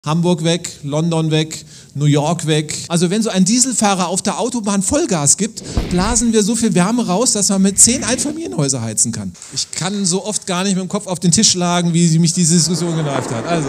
Hamburg weg, London weg, New York weg. Also wenn so ein Dieselfahrer auf der Autobahn Vollgas gibt, blasen wir so viel Wärme raus, dass man mit 10 Einfamilienhäuser heizen kann. Ich kann so oft gar nicht mit dem Kopf auf den Tisch schlagen, wie mich diese Diskussion genervt hat. Also.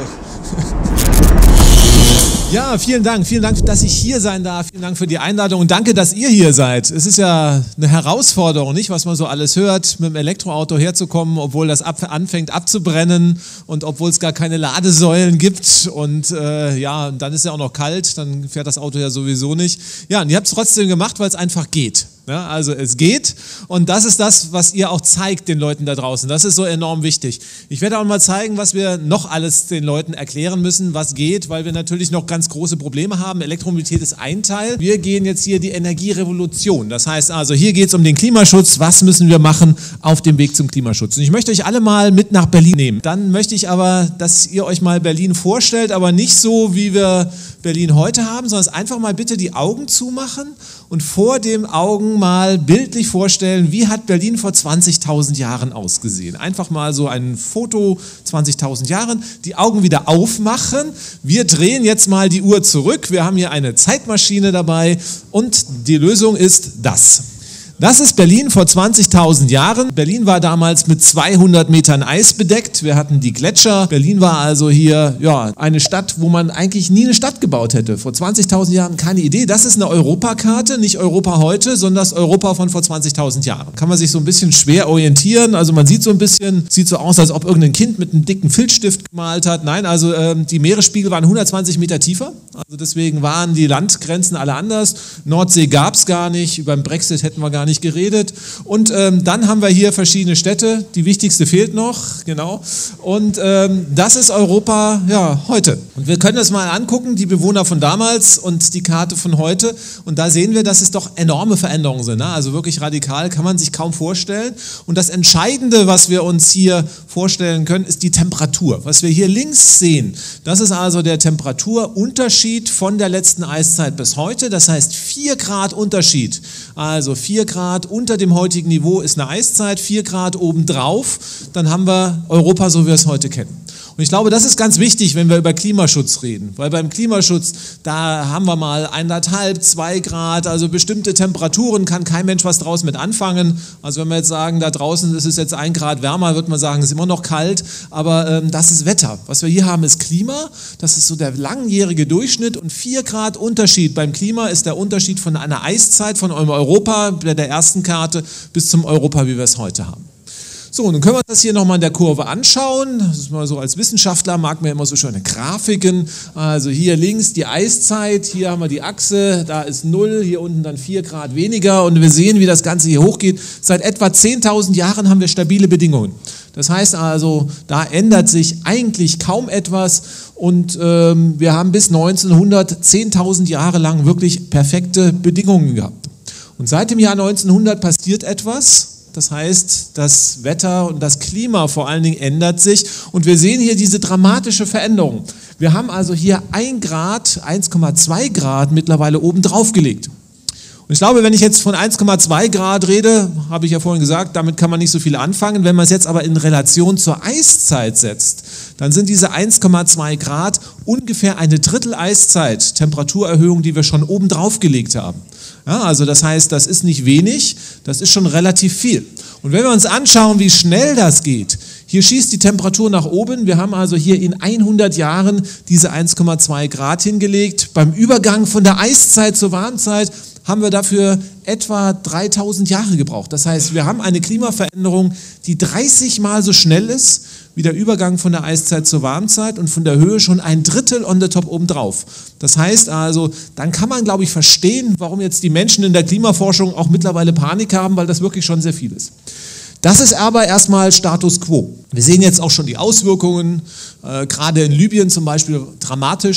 Ja, vielen Dank, dass ich hier sein darf. Vielen Dank für die Einladung und danke, dass ihr hier seid. Es ist ja eine Herausforderung, nicht, was man so alles hört, mit dem Elektroauto herzukommen, obwohl das anfängt abzubrennen und obwohl es gar keine Ladesäulen gibt und ja, dann ist ja auch noch kalt, dann fährt das Auto ja sowieso nicht. Ja, und ihr habt es trotzdem gemacht, weil es einfach geht. Ja, also es geht und das ist das, was ihr auch zeigt den Leuten da draußen. Das ist so enorm wichtig. Ich werde auch mal zeigen, was wir noch alles den Leuten erklären müssen, was geht, weil wir natürlich noch ganz große Probleme haben. Elektromobilität ist ein Teil. Wir gehen jetzt hier die Energierevolution. Das heißt also, hier geht es um den Klimaschutz. Was müssen wir machen auf dem Weg zum Klimaschutz? Und ich möchte euch alle mal mit nach Berlin nehmen. Dann möchte ich aber, dass ihr euch mal Berlin vorstellt, aber nicht so, wie wir Berlin heute haben, sondern einfach mal bitte die Augen zumachen und vor den Augen mal bildlich vorstellen, wie hat Berlin vor 20.000 Jahren ausgesehen. Einfach mal so ein Foto, 20.000 Jahren, die Augen wieder aufmachen. Wir drehen jetzt mal die Uhr zurück. Wir haben hier eine Zeitmaschine dabei und die Lösung ist das. Das ist Berlin vor 20.000 Jahren. Berlin war damals mit 200 Metern Eis bedeckt. Wir hatten die Gletscher. Berlin war also hier ja, eine Stadt, wo man eigentlich nie eine Stadt gebaut hätte. Vor 20.000 Jahren keine Idee. Das ist eine Europakarte, nicht Europa heute, sondern das Europa von vor 20.000 Jahren. Kann man sich so ein bisschen schwer orientieren. Also man sieht so ein bisschen, sieht so aus, als ob irgendein Kind mit einem dicken Filzstift gemalt hat. Nein, also die Meeresspiegel waren 120 Meter tiefer. Also deswegen waren die Landgrenzen alle anders. Nordsee gab es gar nicht. Über den Brexit hätten wir gar nicht geredet und dann haben wir hier verschiedene Städte, die wichtigste fehlt noch, genau, und das ist Europa ja, heute. Und wir können das mal angucken, die Bewohner von damals und die Karte von heute und da sehen wir, dass es doch enorme Veränderungen sind, ne? Also wirklich radikal, kann man sich kaum vorstellen und das Entscheidende, was wir uns hier vorstellen können, ist die Temperatur. Was wir hier links sehen, das ist also der Temperaturunterschied von der letzten Eiszeit bis heute, das heißt 4 Grad Unterschied, also 4 Grad unter dem heutigen Niveau ist eine Eiszeit, 4 Grad obendrauf, dann haben wir Europa, so wie wir es heute kennen. Und ich glaube, das ist ganz wichtig, wenn wir über Klimaschutz reden, weil beim Klimaschutz, da haben wir mal 1,5, 2 Grad, also bestimmte Temperaturen kann kein Mensch was draus mit anfangen. Also wenn wir jetzt sagen, da draußen ist es jetzt 1 Grad wärmer, wird man sagen, es ist immer noch kalt, aber das ist Wetter. Was wir hier haben, ist Klima, das ist so der langjährige Durchschnitt und 4 Grad Unterschied beim Klima ist der Unterschied von einer Eiszeit von Europa, bei der ersten Karte, bis zum Europa, wie wir es heute haben. So, und dann können wir uns das hier nochmal in der Kurve anschauen. Das ist mal so, als Wissenschaftler mag man immer so schöne Grafiken. Also hier links die Eiszeit, hier haben wir die Achse, da ist 0, hier unten dann 4 Grad weniger und wir sehen, wie das Ganze hier hochgeht. Seit etwa 10.000 Jahren haben wir stabile Bedingungen. Das heißt also, da ändert sich eigentlich kaum etwas und wir haben bis 1900 10.000 Jahre lang wirklich perfekte Bedingungen gehabt. Und seit dem Jahr 1900 passiert etwas. Das heißt, das Wetter und das Klima vor allen Dingen ändert sich und wir sehen hier diese dramatische Veränderung. Wir haben also hier 1 Grad, 1,2 Grad mittlerweile oben drauf gelegt. Und ich glaube, wenn ich jetzt von 1,2 Grad rede, habe ich ja vorhin gesagt, damit kann man nicht so viel anfangen. Wenn man es jetzt aber in Relation zur Eiszeit setzt, dann sind diese 1,2 Grad ungefähr eine Drittel Eiszeit, Temperaturerhöhung, die wir schon oben drauf gelegt haben. Ja, also das heißt, das ist nicht wenig, das ist schon relativ viel. Und wenn wir uns anschauen, wie schnell das geht, hier schießt die Temperatur nach oben. Wir haben also hier in 100 Jahren diese 1,2 Grad hingelegt. Beim Übergang von der Eiszeit zur Warmzeit haben wir dafür etwa 3.000 Jahre gebraucht. Das heißt, wir haben eine Klimaveränderung, die 30 Mal so schnell ist wie der Übergang von der Eiszeit zur Warmzeit und von der Höhe schon ein Drittel on the top obendrauf. Das heißt also, dann kann man, glaube ich, verstehen, warum jetzt die Menschen in der Klimaforschung auch mittlerweile Panik haben, weil das wirklich schon sehr viel ist. Das ist aber erstmal Status quo. Wir sehen jetzt auch schon die Auswirkungen, gerade in Libyen zum Beispiel dramatisch,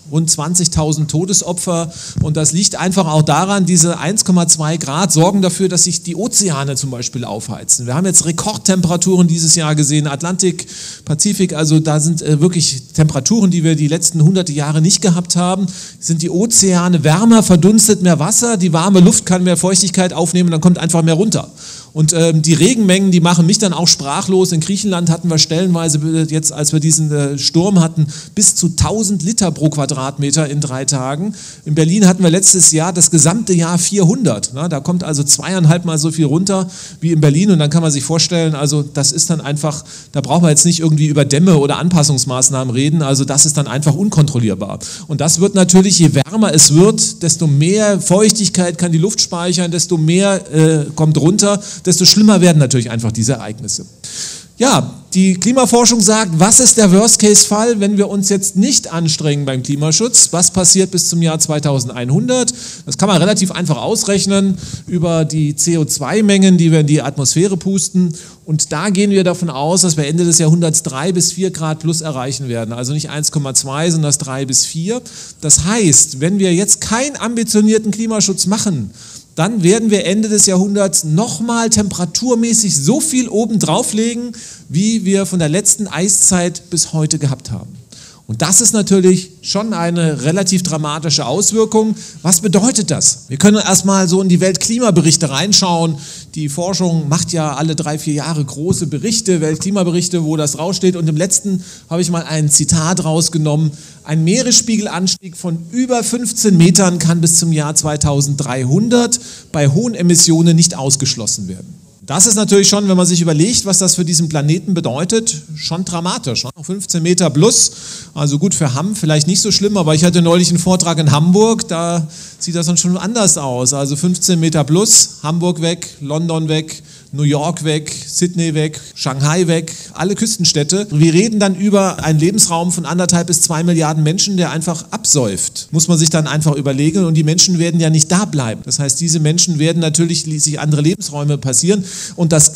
rund 20.000 Todesopfer. Und das liegt einfach auch daran, diese 1,2 Grad sorgen dafür, dass sich die Ozeane zum Beispiel aufheizen. Wir haben jetzt Rekordtemperaturen dieses Jahr gesehen, Atlantik, Pazifik, also da sind wirklich Temperaturen, die wir die letzten hunderte Jahre nicht gehabt haben. Sind die Ozeane wärmer, verdunstet mehr Wasser, die warme Luft kann mehr Feuchtigkeit aufnehmen, dann kommt einfach mehr runter. Und die Regenmengen, die machen mich dann auch sprachlos. In Griechenland hatten wir stellenweise jetzt, als wir diesen Sturm hatten, bis zu 1000 Liter pro Quadratmeter in 3 Tagen. In Berlin hatten wir letztes Jahr das gesamte Jahr 400. Na, da kommt also 2,5 Mal so viel runter wie in Berlin. Und dann kann man sich vorstellen, also das ist dann einfach, da braucht man jetzt nicht irgendwie über Dämme oder Anpassungsmaßnahmen reden. Also das ist dann einfach unkontrollierbar. Und das wird natürlich, je wärmer es wird, desto mehr Feuchtigkeit kann die Luft speichern, desto mehr kommt runter, desto schlimmer werden natürlich einfach diese Ereignisse. Ja, die Klimaforschung sagt, was ist der Worst-Case-Fall, wenn wir uns jetzt nicht anstrengen beim Klimaschutz? Was passiert bis zum Jahr 2100? Das kann man relativ einfach ausrechnen über die CO2-Mengen, die wir in die Atmosphäre pusten. Und da gehen wir davon aus, dass wir Ende des Jahrhunderts 3 bis 4 Grad plus erreichen werden. Also nicht 1,2, sondern das 3 bis 4. Das heißt, wenn wir jetzt keinen ambitionierten Klimaschutz machen, dann werden wir Ende des Jahrhunderts nochmal temperaturmäßig so viel oben drauflegen, wie wir von der letzten Eiszeit bis heute gehabt haben. Und das ist natürlich schon eine relativ dramatische Auswirkung. Was bedeutet das? Wir können erstmal so in die Weltklimaberichte reinschauen. Die Forschung macht ja alle 3, 4 Jahre große Berichte, Weltklimaberichte, wo das raussteht. Und im letzten habe ich mal ein Zitat rausgenommen. Ein Meeresspiegelanstieg von über 15 Metern kann bis zum Jahr 2300 bei hohen Emissionen nicht ausgeschlossen werden. Das ist natürlich schon, wenn man sich überlegt, was das für diesen Planeten bedeutet, schon dramatisch. 15 Meter plus, also gut für Hamm, vielleicht nicht so schlimm, aber ich hatte neulich einen Vortrag in Hamburg, da sieht das dann schon anders aus. Also 15 Meter plus, Hamburg weg, London weg, New York weg, Sydney weg, Shanghai weg, alle Küstenstädte. Wir reden dann über einen Lebensraum von 1,5 bis 2 Milliarden Menschen, der einfach absäuft. Muss man sich dann einfach überlegen und die Menschen werden ja nicht da bleiben. Das heißt, diese Menschen werden natürlich sich andere Lebensräume passieren und das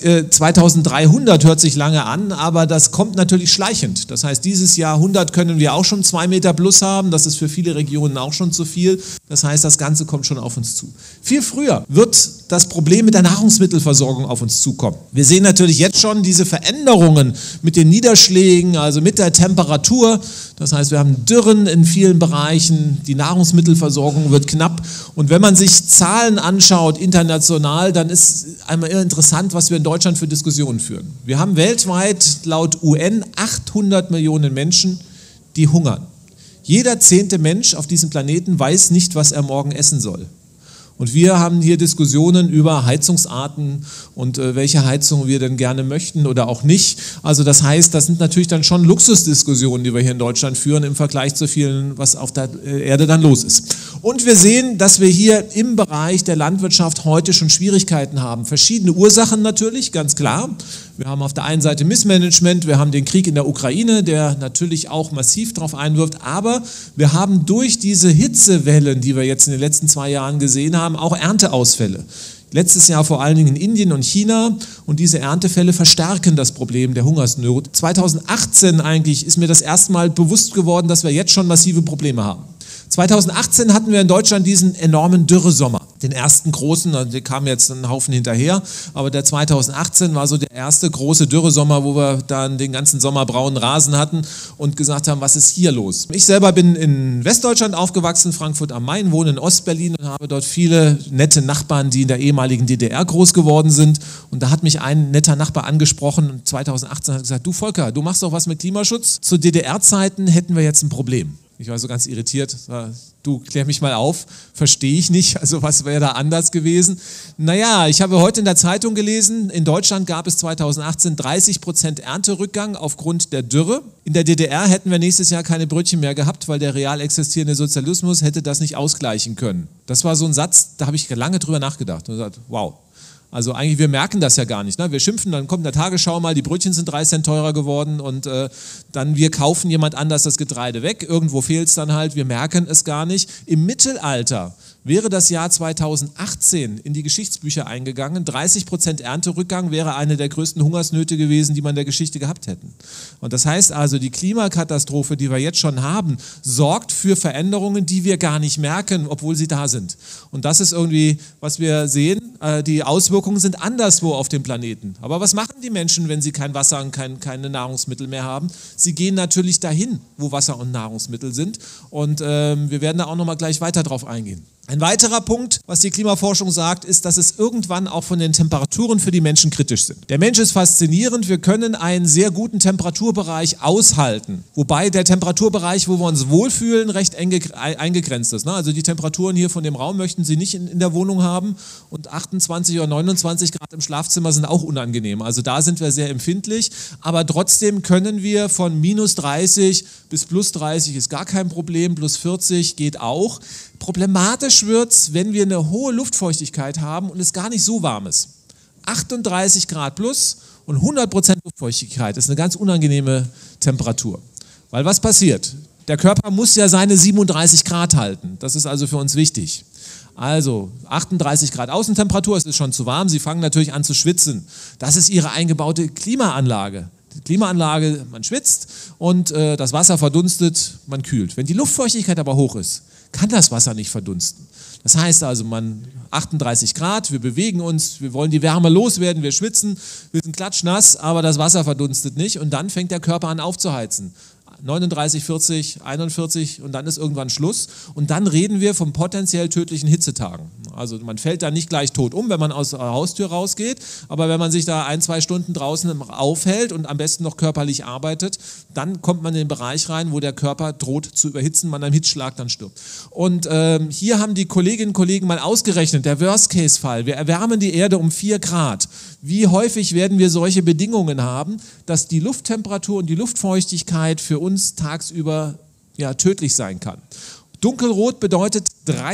2300 hört sich lange an, aber das kommt natürlich schleichend. Das heißt, dieses Jahrhundert können wir auch schon 2 Meter plus haben, das ist für viele Regionen auch schon zu viel. Das heißt, das Ganze kommt schon auf uns zu. Viel früher wird das Problem mit der Nahrungsmittelversorgung auf uns zukommen. Wir sehen natürlich jetzt schon diese Veränderungen mit den Niederschlägen, also mit der Temperatur. Das heißt, wir haben Dürren in vielen Bereichen, die Nahrungsmittelversorgung wird knapp. Und wenn man sich Zahlen anschaut, international, dann ist einmal eher interessant, was wir in Deutschland für Diskussionen führen. Wir haben weltweit laut UN 800 Millionen Menschen, die hungern. Jeder 10. Mensch auf diesem Planeten weiß nicht, was er morgen essen soll. Und wir haben hier Diskussionen über Heizungsarten und welche Heizung wir denn gerne möchten oder auch nicht. Also das heißt, das sind natürlich dann schon Luxusdiskussionen, die wir hier in Deutschland führen im Vergleich zu vielen, was auf der Erde dann los ist. Und wir sehen, dass wir hier im Bereich der Landwirtschaft heute schon Schwierigkeiten haben. Verschiedene Ursachen natürlich, ganz klar. Wir haben auf der einen Seite Missmanagement, wir haben den Krieg in der Ukraine, der natürlich auch massiv darauf einwirkt, aber wir haben durch diese Hitzewellen, die wir jetzt in den letzten 2 Jahren gesehen haben, auch Ernteausfälle. Letztes Jahr vor allen Dingen in Indien und China und diese Erntefälle verstärken das Problem der Hungersnot. 2018 eigentlich ist mir das erste Mal bewusst geworden, dass wir jetzt schon massive Probleme haben. 2018 hatten wir in Deutschland diesen enormen Dürresommer, den ersten großen, der kam jetzt ein Haufen hinterher, aber der 2018 war so der erste große Dürresommer, wo wir dann den ganzen Sommer braunen Rasen hatten und gesagt haben, was ist hier los? Ich selber bin in Westdeutschland aufgewachsen, Frankfurt am Main, wohne in Ostberlin und habe dort viele nette Nachbarn, die in der ehemaligen DDR groß geworden sind und da hat mich ein netter Nachbar angesprochen und 2018 hat gesagt, du Volker, du machst doch was mit Klimaschutz? Zu DDR-Zeiten hätten wir jetzt ein Problem. Ich war so ganz irritiert, du, klär mich mal auf, verstehe ich nicht, also was wäre da anders gewesen? Naja, ich habe heute in der Zeitung gelesen, in Deutschland gab es 2018 30% Ernterückgang aufgrund der Dürre. In der DDR hätten wir nächstes Jahr keine Brötchen mehr gehabt, weil der real existierende Sozialismus hätte das nicht ausgleichen können. Das war so ein Satz, da habe ich lange drüber nachgedacht und gesagt, wow. Also eigentlich, wir merken das ja gar nicht. Ne? Wir schimpfen, dann kommt in der Tagesschau mal, die Brötchen sind 3 Cent teurer geworden und dann wir kaufen jemand anders das Getreide weg. Irgendwo fehlt es dann halt, wir merken es gar nicht. Im Mittelalter wäre das Jahr 2018 in die Geschichtsbücher eingegangen. 30% Ernterückgang wäre eine der größten Hungersnöte gewesen, die man in der Geschichte gehabt hätten. Und das heißt also, die Klimakatastrophe, die wir jetzt schon haben, sorgt für Veränderungen, die wir gar nicht merken, obwohl sie da sind. Und das ist irgendwie, was wir sehen. Die Auswirkungen sind anderswo auf dem Planeten. Aber was machen die Menschen, wenn sie kein Wasser und keine Nahrungsmittel mehr haben? Sie gehen natürlich dahin, wo Wasser und Nahrungsmittel sind. Und wir werden da auch nochmal gleich weiter drauf eingehen. Ein weiterer Punkt, was die Klimaforschung sagt, ist, dass es irgendwann auch von den Temperaturen für die Menschen kritisch sind. Der Mensch ist faszinierend, wir können einen sehr guten Temperaturbereich aushalten, wobei der Temperaturbereich, wo wir uns wohlfühlen, recht eng eingegrenzt ist. Also die Temperaturen hier von dem Raum möchten Sie nicht in der Wohnung haben und 28 oder 29 Grad im Schlafzimmer sind auch unangenehm. Also da sind wir sehr empfindlich, aber trotzdem können wir von minus 30 bis plus 30 ist gar kein Problem, plus 40 geht auch. Problematisch wird es, wenn wir eine hohe Luftfeuchtigkeit haben und es gar nicht so warm ist. 38 Grad plus und 100% Luftfeuchtigkeit ist eine ganz unangenehme Temperatur. Weil was passiert? Der Körper muss ja seine 37 Grad halten. Das ist also für uns wichtig. Also 38 Grad Außentemperatur, es ist schon zu warm, Sie fangen natürlich an zu schwitzen. Das ist Ihre eingebaute Klimaanlage. Die Klimaanlage, man schwitzt und das Wasser verdunstet, man kühlt. Wenn die Luftfeuchtigkeit aber hoch ist, kann das Wasser nicht verdunsten. Das heißt also, 38 Grad, wir bewegen uns, wir wollen die Wärme loswerden, wir schwitzen, wir sind klatschnass, aber das Wasser verdunstet nicht und dann fängt der Körper an aufzuheizen. 39, 40, 41 und dann ist irgendwann Schluss und dann reden wir von potenziell tödlichen Hitzetagen. Also man fällt da nicht gleich tot um, wenn man aus der Haustür rausgeht, aber wenn man sich da 1-2 Stunden draußen aufhält und am besten noch körperlich arbeitet, dann kommt man in den Bereich rein, wo der Körper droht zu überhitzen, man am Hitzschlag dann stirbt. Und hier haben die Kolleginnen und Kollegen mal ausgerechnet, der Worst-Case-Fall, wir erwärmen die Erde um 4 Grad. Wie häufig werden wir solche Bedingungen haben, dass die Lufttemperatur und die Luftfeuchtigkeit für uns tagsüber tödlich sein kann. Dunkelrot bedeutet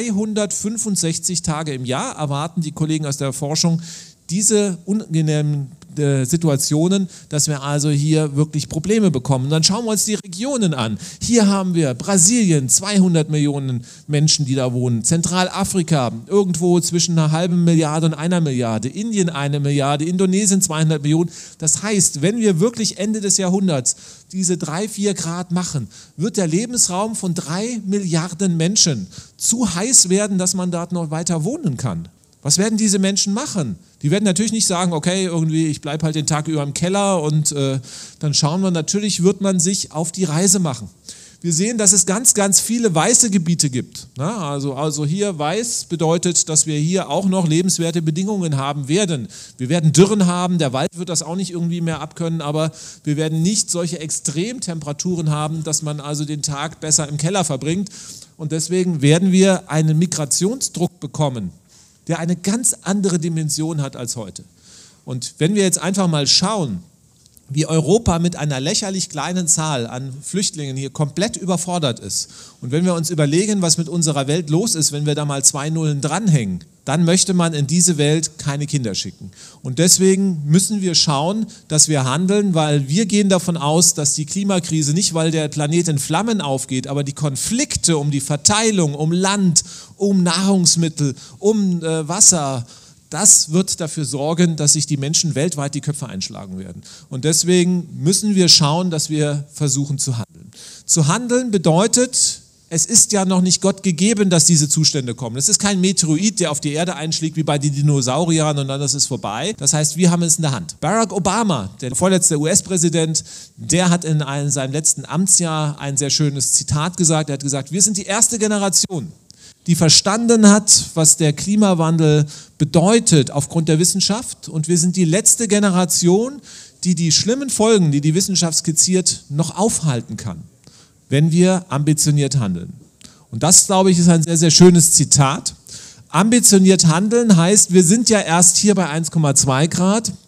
365 Tage im Jahr, erwarten die Kollegen aus der Forschung diese unangenehmen Situationen, dass wir also hier wirklich Probleme bekommen. Dann schauen wir uns die Regionen an. Hier haben wir Brasilien, 200 Millionen Menschen, die da wohnen. Zentralafrika, irgendwo zwischen einer halben Milliarde und 1 Milliarde. Indien 1 Milliarde, Indonesien 200 Millionen. Das heißt, wenn wir wirklich Ende des Jahrhunderts diese 3-4 Grad machen, wird der Lebensraum von 3 Milliarden Menschen zu heiß werden, dass man dort noch weiter wohnen kann. Was werden diese Menschen machen? Die werden natürlich nicht sagen, okay, irgendwie, ich bleibe halt den Tag über im Keller und dann schauen wir, natürlich wird man sich auf die Reise machen. Wir sehen, dass es ganz, ganz viele weiße Gebiete gibt. Also hier weiß bedeutet, dass wir hier auch noch lebenswerte Bedingungen haben werden. Wir werden Dürren haben, der Wald wird das auch nicht irgendwie mehr abkönnen, aber wir werden nicht solche Extremtemperaturen haben, dass man also den Tag besser im Keller verbringt. Und deswegen werden wir einen Migrationsdruck bekommen, der eine ganz andere Dimension hat als heute. Und wenn wir jetzt einfach mal schauen, wie Europa mit einer lächerlich kleinen Zahl an Flüchtlingen hier komplett überfordert ist und wenn wir uns überlegen, was mit unserer Welt los ist, wenn wir da mal 2 Nullen dranhängen, dann möchte man in diese Welt keine Kinder schicken. Und deswegen müssen wir schauen, dass wir handeln, weil wir gehen davon aus, dass die Klimakrise nicht, weil der Planet in Flammen aufgeht, aber die Konflikte um die Verteilung, um Land, um Nahrungsmittel, um Wasser, das wird dafür sorgen, dass sich die Menschen weltweit die Köpfe einschlagen werden. Und deswegen müssen wir schauen, dass wir versuchen zu handeln. Zu handeln bedeutet, es ist ja noch nicht Gott gegeben, dass diese Zustände kommen. Es ist kein Meteorit, der auf die Erde einschlägt, wie bei den Dinosauriern und dann ist es vorbei. Das heißt, wir haben es in der Hand. Barack Obama, der vorletzte US-Präsident, der hat in seinem letzten Amtsjahr ein sehr schönes Zitat gesagt. Er hat gesagt, wir sind die erste Generation, die verstanden hat, was der Klimawandel bedeutet aufgrund der Wissenschaft. Und wir sind die letzte Generation, die die schlimmen Folgen, die die Wissenschaft skizziert, noch aufhalten kann, wenn wir ambitioniert handeln. Und das, glaube ich, ist ein sehr, sehr schönes Zitat. Ambitioniert handeln heißt, wir sind ja erst hier bei 1,2 Grad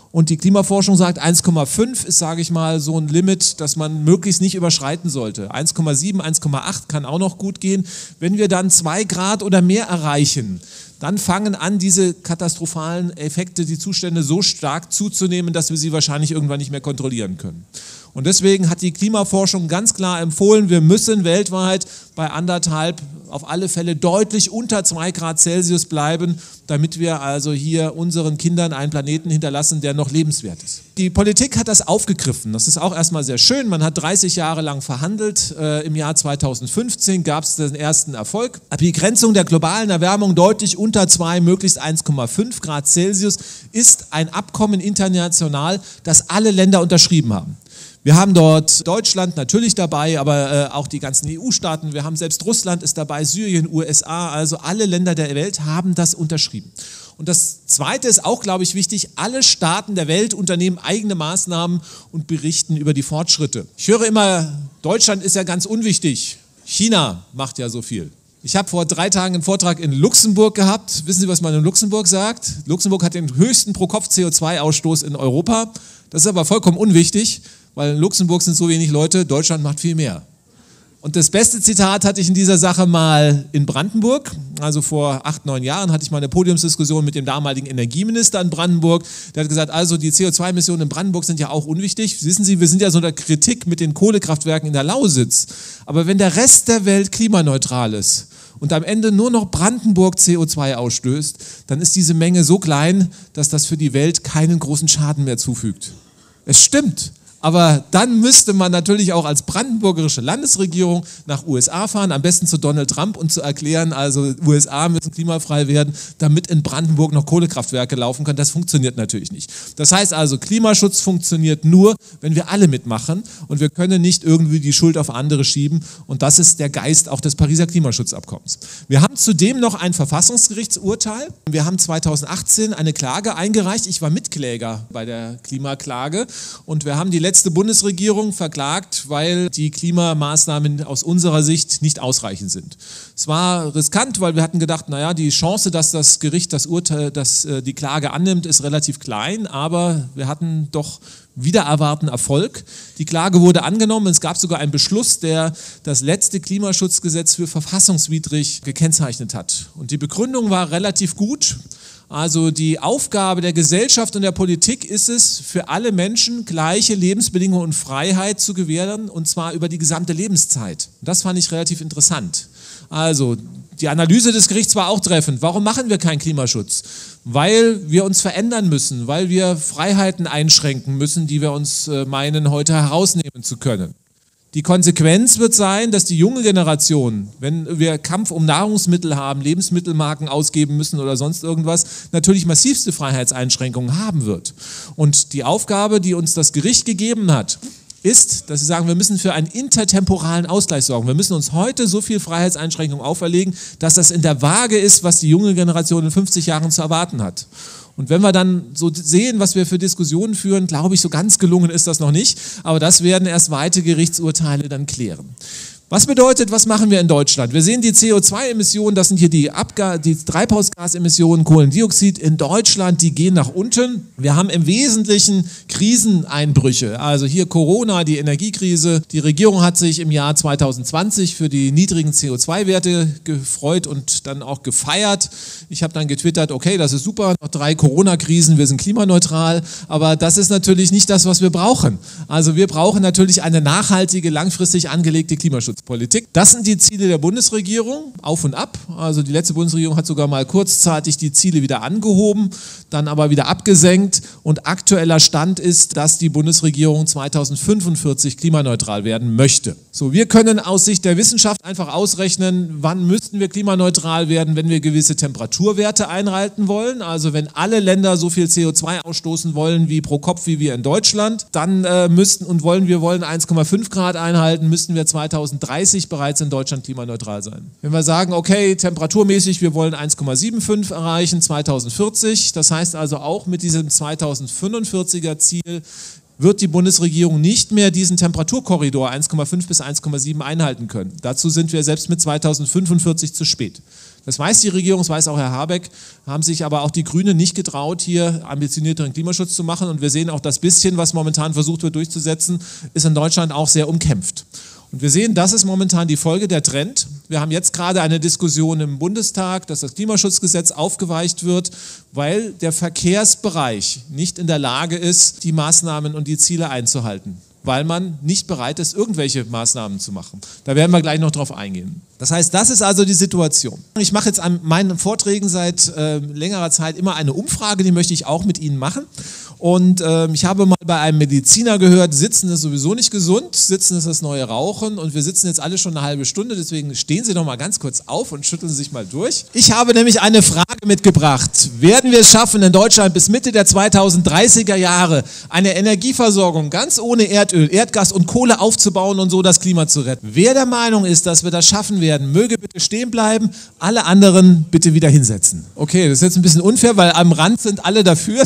Und die Klimaforschung sagt, 1,5 ist, sage ich mal, so ein Limit, das man möglichst nicht überschreiten sollte. 1,7, 1,8 kann auch noch gut gehen. Wenn wir dann 2 Grad oder mehr erreichen, dann fangen an, diese katastrophalen Effekte, die Zustände so stark zuzunehmen, dass wir sie wahrscheinlich irgendwann nicht mehr kontrollieren können. Und deswegen hat die Klimaforschung ganz klar empfohlen, wir müssen weltweit bei 1,5 auf alle Fälle deutlich unter 2 Grad Celsius bleiben, damit wir also hier unseren Kindern einen Planeten hinterlassen, der noch lebenswert ist. Die Politik hat das aufgegriffen. Das ist auch erstmal sehr schön. Man hat 30 Jahre lang verhandelt. Im Jahr 2015 gab es den ersten Erfolg. Die Begrenzung der globalen Erwärmung deutlich unter 2, möglichst 1,5 Grad Celsius ist ein Abkommen international, das alle Länder unterschrieben haben. Wir haben dort Deutschland natürlich dabei, aber auch die ganzen EU-Staaten. Wir haben selbst Russland ist dabei, Syrien, USA, also alle Länder der Welt haben das unterschrieben. Und das Zweite ist auch, glaube ich, wichtig, alle Staaten der Welt unternehmen eigene Maßnahmen und berichten über die Fortschritte. Ich höre immer, Deutschland ist ja ganz unwichtig, China macht ja so viel. Ich habe vor 3 Tagen einen Vortrag in Luxemburg gehabt. Wissen Sie, was man in Luxemburg sagt? Luxemburg hat den höchsten Pro-Kopf-CO2-Ausstoß in Europa. Das ist aber vollkommen unwichtig, weil in Luxemburg sind so wenig Leute, Deutschland macht viel mehr. Und das beste Zitat hatte ich in dieser Sache mal in Brandenburg. Also vor 8, 9 Jahren hatte ich mal eine Podiumsdiskussion mit dem damaligen Energieminister in Brandenburg. Der hat gesagt, also die CO2-Emissionen in Brandenburg sind ja auch unwichtig. Wissen Sie, wir sind ja so in der Kritik mit den Kohlekraftwerken in der Lausitz. Aber wenn der Rest der Welt klimaneutral ist und am Ende nur noch Brandenburg CO2 ausstößt, dann ist diese Menge so klein, dass das für die Welt keinen großen Schaden mehr zufügt. Es stimmt. Aber dann müsste man natürlich auch als brandenburgerische Landesregierung nach USA fahren, am besten zu Donald Trump und zu erklären, also USA müssen klimafrei werden, damit in Brandenburg noch Kohlekraftwerke laufen können. Das funktioniert natürlich nicht. Das heißt also, Klimaschutz funktioniert nur, wenn wir alle mitmachen und wir können nicht irgendwie die Schuld auf andere schieben und das ist der Geist auch des Pariser Klimaschutzabkommens. Wir haben zudem noch ein Verfassungsgerichtsurteil. Wir haben 2018 eine Klage eingereicht. Ich war Mitkläger bei der Klimaklage und wir haben die letzte Bundesregierung verklagt, weil die Klimamaßnahmen aus unserer Sicht nicht ausreichend sind. Es war riskant, weil wir hatten gedacht, naja, die Chance, dass das Gericht das Urteil, dass die Klage annimmt, ist relativ klein, aber wir hatten doch wider erwarten Erfolg. Die Klage wurde angenommen, es gab sogar einen Beschluss, der das letzte Klimaschutzgesetz für verfassungswidrig gekennzeichnet hat. Und die Begründung war relativ gut. Also die Aufgabe der Gesellschaft und der Politik ist es, für alle Menschen gleiche Lebensbedingungen und Freiheit zu gewähren, und zwar über die gesamte Lebenszeit. Das fand ich relativ interessant. Also die Analyse des Gerichts war auch treffend. Warum machen wir keinen Klimaschutz? Weil wir uns verändern müssen, weil wir Freiheiten einschränken müssen, die wir uns meinen, heute herausnehmen zu können. Die Konsequenz wird sein, dass die junge Generation, wenn wir Kampf um Nahrungsmittel haben, Lebensmittelmarken ausgeben müssen oder sonst irgendwas, natürlich massivste Freiheitseinschränkungen haben wird. Und die Aufgabe, die uns das Gericht gegeben hat, ist, dass sie sagen, wir müssen für einen intertemporalen Ausgleich sorgen. Wir müssen uns heute so viel Freiheitseinschränkungen auferlegen, dass das in der Waage ist, was die junge Generation in 50 Jahren zu erwarten hat. Und wenn wir dann so sehen, was wir für Diskussionen führen, glaube ich, so ganz gelungen ist das noch nicht. Aber das werden erst weite Gerichtsurteile dann klären. Was bedeutet, was machen wir in Deutschland? Wir sehen die CO2-Emissionen, das sind hier die Treibhausgasemissionen, Kohlendioxid in Deutschland, die gehen nach unten. Wir haben im Wesentlichen Kriseneinbrüche, also hier Corona, die Energiekrise. Die Regierung hat sich im Jahr 2020 für die niedrigen CO2-Werte gefreut und dann auch gefeiert. Ich habe dann getwittert, okay, das ist super, noch 3 Corona-Krisen, wir sind klimaneutral, aber das ist natürlich nicht das, was wir brauchen. Also wir brauchen natürlich eine nachhaltige, langfristig angelegte Klimaschutzpolitik. Das sind die Ziele der Bundesregierung, auf und ab. Also die letzte Bundesregierung hat sogar mal kurzzeitig die Ziele wieder angehoben, dann aber wieder abgesenkt. Und aktueller Stand ist, dass die Bundesregierung 2045 klimaneutral werden möchte. So, wir können aus Sicht der Wissenschaft einfach ausrechnen, wann müssten wir klimaneutral werden, wenn wir gewisse Temperaturwerte einhalten wollen. Also wenn alle Länder so viel CO2 ausstoßen wollen wie pro Kopf wie wir in Deutschland, dann wollen 1,5 Grad einhalten, müssten wir 2030 bereits in Deutschland klimaneutral sein. Wenn wir sagen, okay, temperaturmäßig, wir wollen 1,75 erreichen 2040, das heißt also auch mit diesem 2045er Ziel wird die Bundesregierung nicht mehr diesen Temperaturkorridor 1,5 bis 1,7 einhalten können. Dazu sind wir selbst mit 2045 zu spät. Das weiß die Regierung, das weiß auch Herr Habeck, haben sich aber auch die Grünen nicht getraut, hier ambitionierteren Klimaschutz zu machen. Und wir sehen auch, das bisschen, was momentan versucht wird durchzusetzen, ist in Deutschland auch sehr umkämpft. Und wir sehen, das ist momentan die Folge, der Trend. Wir haben jetzt gerade eine Diskussion im Bundestag, dass das Klimaschutzgesetz aufgeweicht wird, weil der Verkehrsbereich nicht in der Lage ist, die Maßnahmen und die Ziele einzuhalten, weil man nicht bereit ist, irgendwelche Maßnahmen zu machen. Da werden wir gleich noch drauf eingehen. Das heißt, das ist also die Situation. Ich mache jetzt an meinen Vorträgen seit längerer Zeit immer eine Umfrage, die möchte ich auch mit Ihnen machen. Und ich habe mal bei einem Mediziner gehört, Sitzen ist sowieso nicht gesund, Sitzen ist das neue Rauchen und wir sitzen jetzt alle schon eine halbe Stunde, deswegen stehen Sie doch mal ganz kurz auf und schütteln Sie sich mal durch. Ich habe nämlich eine Frage mitgebracht. Werden wir es schaffen, in Deutschland bis Mitte der 2030er Jahre eine Energieversorgung ganz ohne Erdöl, Erdgas und Kohle aufzubauen und so das Klima zu retten? Wer der Meinung ist, dass wir das schaffen werden, möge bitte stehen bleiben, alle anderen bitte wieder hinsetzen. Okay, das ist jetzt ein bisschen unfair, weil am Rand sind alle dafür.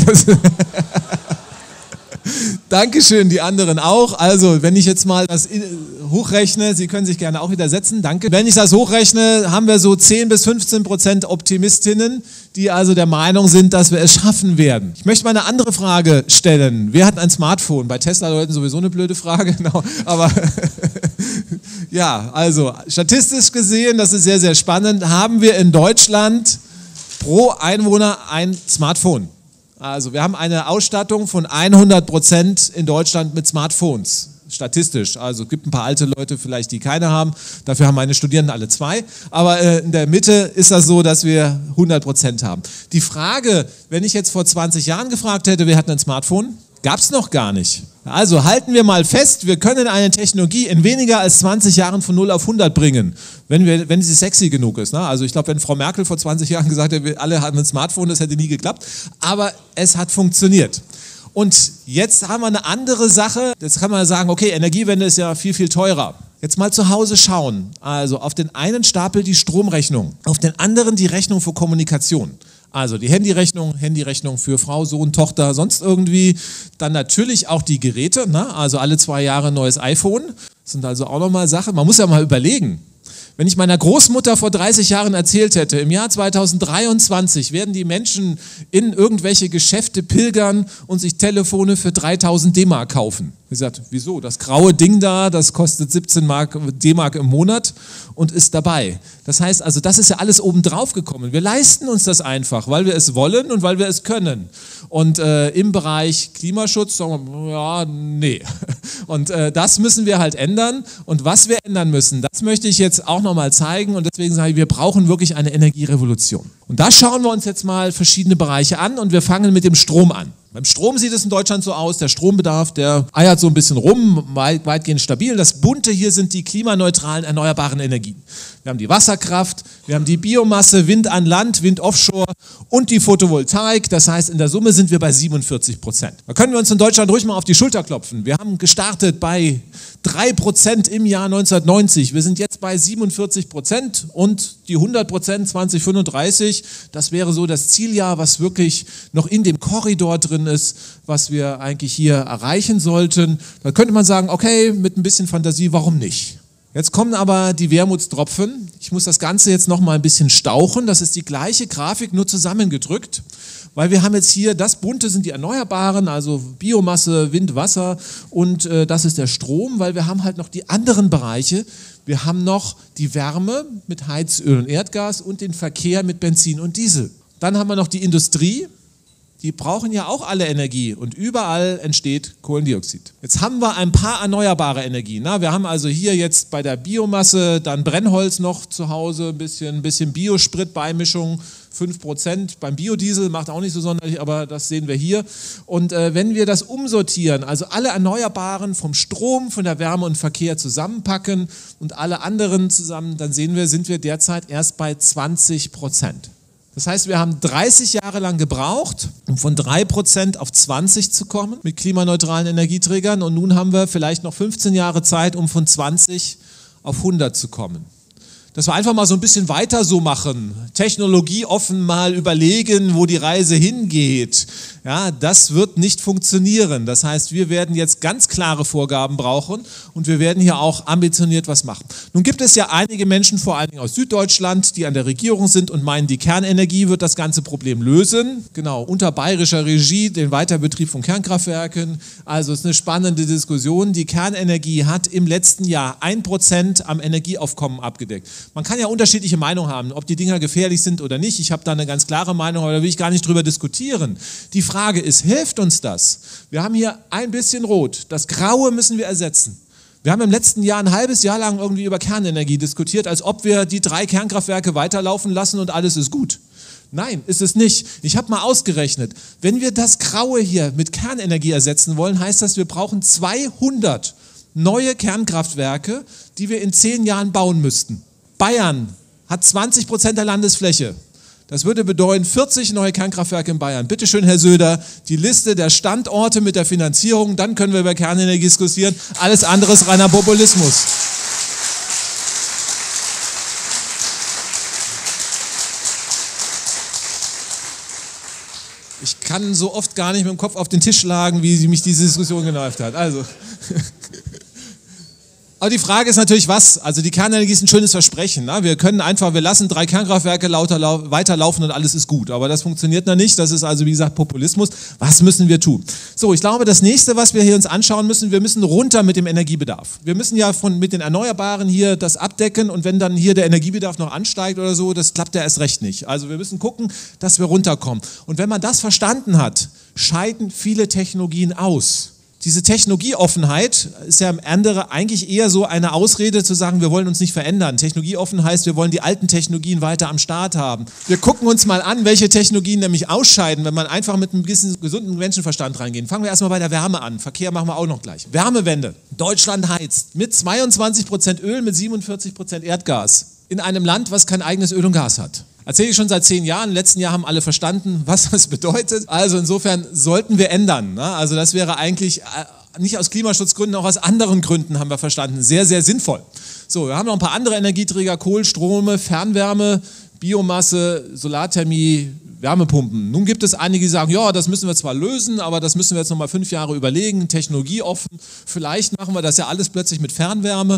Dankeschön, die anderen auch. Also, wenn ich jetzt mal das hochrechne, Sie können sich gerne auch wieder setzen, danke. Wenn ich das hochrechne, haben wir so 10 bis 15% Optimistinnen, die also der Meinung sind, dass wir es schaffen werden. Ich möchte mal eine andere Frage stellen. Wer hat ein Smartphone? Bei Tesla-Leuten sowieso eine blöde Frage, genau. Aber ja, also statistisch gesehen, das ist sehr, sehr spannend, haben wir in Deutschland pro Einwohner ein Smartphone. Also wir haben eine Ausstattung von 100% in Deutschland mit Smartphones, statistisch. Also es gibt ein paar alte Leute vielleicht, die keine haben, dafür haben meine Studierenden alle 2. Aber in der Mitte ist das so, dass wir 100% haben. Die Frage, wenn ich jetzt vor 20 Jahren gefragt hätte, wer hat ein Smartphone? Gab es noch gar nicht. Also halten wir mal fest, wir können eine Technologie in weniger als 20 Jahren von 0 auf 100 bringen, wenn sie sexy genug ist. Ne? Also ich glaube, wenn Frau Merkel vor 20 Jahren gesagt hätte, wir alle haben ein Smartphone, das hätte nie geklappt. Aber es hat funktioniert. Und jetzt haben wir eine andere Sache. Jetzt kann man sagen, okay, Energiewende ist ja viel, viel teurer. Jetzt mal zu Hause schauen. Also auf den einen Stapel die Stromrechnung, auf den anderen die Rechnung für Kommunikation. Also die Handyrechnung für Frau, Sohn, Tochter, sonst irgendwie. Dann natürlich auch die Geräte, ne? Also alle 2 Jahre ein neues iPhone. Das sind also auch nochmal Sachen. Man muss ja mal überlegen. Wenn ich meiner Großmutter vor 30 Jahren erzählt hätte, im Jahr 2023 werden die Menschen in irgendwelche Geschäfte pilgern und sich Telefone für 3000 D-Mark kaufen. Sie sagt, wieso? Das graue Ding da, das kostet 17 D-Mark im Monat und ist dabei. Das heißt also, das ist ja alles obendrauf gekommen. Wir leisten uns das einfach, weil wir es wollen und weil wir es können. Und im Bereich Klimaschutz sagen wir, ja, nee. Und das müssen wir halt ändern. Und was wir ändern müssen, das möchte ich jetzt auch nochmal zeigen. Und deswegen sage ich, wir brauchen wirklich eine Energierevolution. Und da schauen wir uns jetzt mal verschiedene Bereiche an und wir fangen mit dem Strom an. Beim Strom sieht es in Deutschland so aus, der Strombedarf, der eiert so ein bisschen rum, weitgehend stabil. Das Bunte hier sind die klimaneutralen erneuerbaren Energien. Wir haben die Wasserkraft, wir haben die Biomasse, Wind an Land, Wind offshore und die Photovoltaik. Das heißt, in der Summe sind wir bei 47%. Da können wir uns in Deutschland ruhig mal auf die Schulter klopfen. Wir haben gestartet bei 3% im Jahr 1990. Wir sind jetzt bei 47% und die 100% 2035, das wäre so das Zieljahr, was wirklich noch in dem Korridor drin ist, was wir eigentlich hier erreichen sollten. Da könnte man sagen, okay, mit ein bisschen Fantasie, warum nicht? Jetzt kommen aber die Wermutstropfen. Ich muss das Ganze jetzt noch mal ein bisschen stauchen. Das ist die gleiche Grafik, nur zusammengedrückt. Weil wir haben jetzt hier, das Bunte sind die Erneuerbaren, also Biomasse, Wind, Wasser und das ist der Strom, weil wir haben halt noch die anderen Bereiche. Wir haben noch die Wärme mit Heizöl und Erdgas und den Verkehr mit Benzin und Diesel. Dann haben wir noch die Industrie. Die brauchen ja auch alle Energie und überall entsteht Kohlendioxid. Jetzt haben wir ein paar erneuerbare Energien. Wir haben also hier jetzt bei der Biomasse dann Brennholz noch zu Hause, ein bisschen Biosprit-Beimischung, 5%. Beim Biodiesel macht auch nicht so sonderlich, aber das sehen wir hier. Und wenn wir das umsortieren, also alle Erneuerbaren vom Strom, von der Wärme und Verkehr zusammenpacken und alle anderen zusammen, dann sehen wir, sind wir derzeit erst bei 20%. Das heißt, wir haben 30 Jahre lang gebraucht, um von 3% auf 20 zu kommen mit klimaneutralen Energieträgern und nun haben wir vielleicht noch 15 Jahre Zeit, um von 20 auf 100 zu kommen. Dass wir einfach mal so ein bisschen weiter so machen, technologieoffen mal überlegen, wo die Reise hingeht. Ja, das wird nicht funktionieren. Das heißt, wir werden jetzt ganz klare Vorgaben brauchen und wir werden hier auch ambitioniert was machen. Nun gibt es ja einige Menschen, vor allen Dingen aus Süddeutschland, die an der Regierung sind und meinen, die Kernenergie wird das ganze Problem lösen. Genau, unter bayerischer Regie, den Weiterbetrieb von Kernkraftwerken. Also es ist eine spannende Diskussion. Die Kernenergie hat im letzten Jahr 1% am Energieaufkommen abgedeckt. Man kann ja unterschiedliche Meinungen haben, ob die Dinger gefährlich sind oder nicht. Ich habe da eine ganz klare Meinung, aber da will ich gar nicht drüber diskutieren. Die Frage ist, hilft uns das? Wir haben hier ein bisschen Rot. Das Graue müssen wir ersetzen. Wir haben im letzten Jahr ein halbes Jahr lang irgendwie über Kernenergie diskutiert, als ob wir die 3 Kernkraftwerke weiterlaufen lassen und alles ist gut. Nein, ist es nicht. Ich habe mal ausgerechnet, wenn wir das Graue hier mit Kernenergie ersetzen wollen, heißt das, wir brauchen 200 neue Kernkraftwerke, die wir in 10 Jahren bauen müssten. Bayern hat 20% der Landesfläche. Das würde bedeuten 40 neue Kernkraftwerke in Bayern. Bitte schön, Herr Söder, die Liste der Standorte mit der Finanzierung, dann können wir über Kernenergie diskutieren. Alles andere ist reiner Populismus. Ich kann so oft gar nicht mit dem Kopf auf den Tisch schlagen, wie mich diese Diskussion genervt hat. Also. Aber die Frage ist natürlich, was? Also die Kernenergie ist ein schönes Versprechen. Ne? Wir lassen 3 Kernkraftwerke weiterlaufen und alles ist gut. Aber das funktioniert noch nicht. Das ist also, wie gesagt, Populismus. Was müssen wir tun? So, ich glaube, das nächste, was wir hier uns anschauen müssen, wir müssen runter mit dem Energiebedarf. Wir müssen ja mit den Erneuerbaren hier das abdecken und wenn dann hier der Energiebedarf noch ansteigt oder so, das klappt ja erst recht nicht. Also wir müssen gucken, dass wir runterkommen. Und wenn man das verstanden hat, scheiden viele Technologien aus. Diese Technologieoffenheit ist ja am Ende eigentlich eher so eine Ausrede zu sagen, wir wollen uns nicht verändern. Technologieoffen heißt, wir wollen die alten Technologien weiter am Start haben. Wir gucken uns mal an, welche Technologien nämlich ausscheiden, wenn man einfach mit einem bisschen gesunden Menschenverstand reingeht. Fangen wir erstmal bei der Wärme an. Verkehr machen wir auch noch gleich. Wärmewende. Deutschland heizt mit 22% Öl, mit 47% Erdgas. In einem Land, was kein eigenes Öl und Gas hat. Erzähle ich schon seit 10 Jahren. Im letzten Jahr haben alle verstanden, was das bedeutet. Also insofern sollten wir ändern. Ne? Also das wäre eigentlich nicht aus Klimaschutzgründen, auch aus anderen Gründen haben wir verstanden. Sehr, sehr sinnvoll. So, wir haben noch ein paar andere Energieträger, Kohl, Strome, Fernwärme, Biomasse, Solarthermie, Wärmepumpen. Nun gibt es einige, die sagen, ja, das müssen wir zwar lösen, aber das müssen wir jetzt nochmal 5 Jahre überlegen, technologieoffen. Vielleicht machen wir das ja alles plötzlich mit Fernwärme.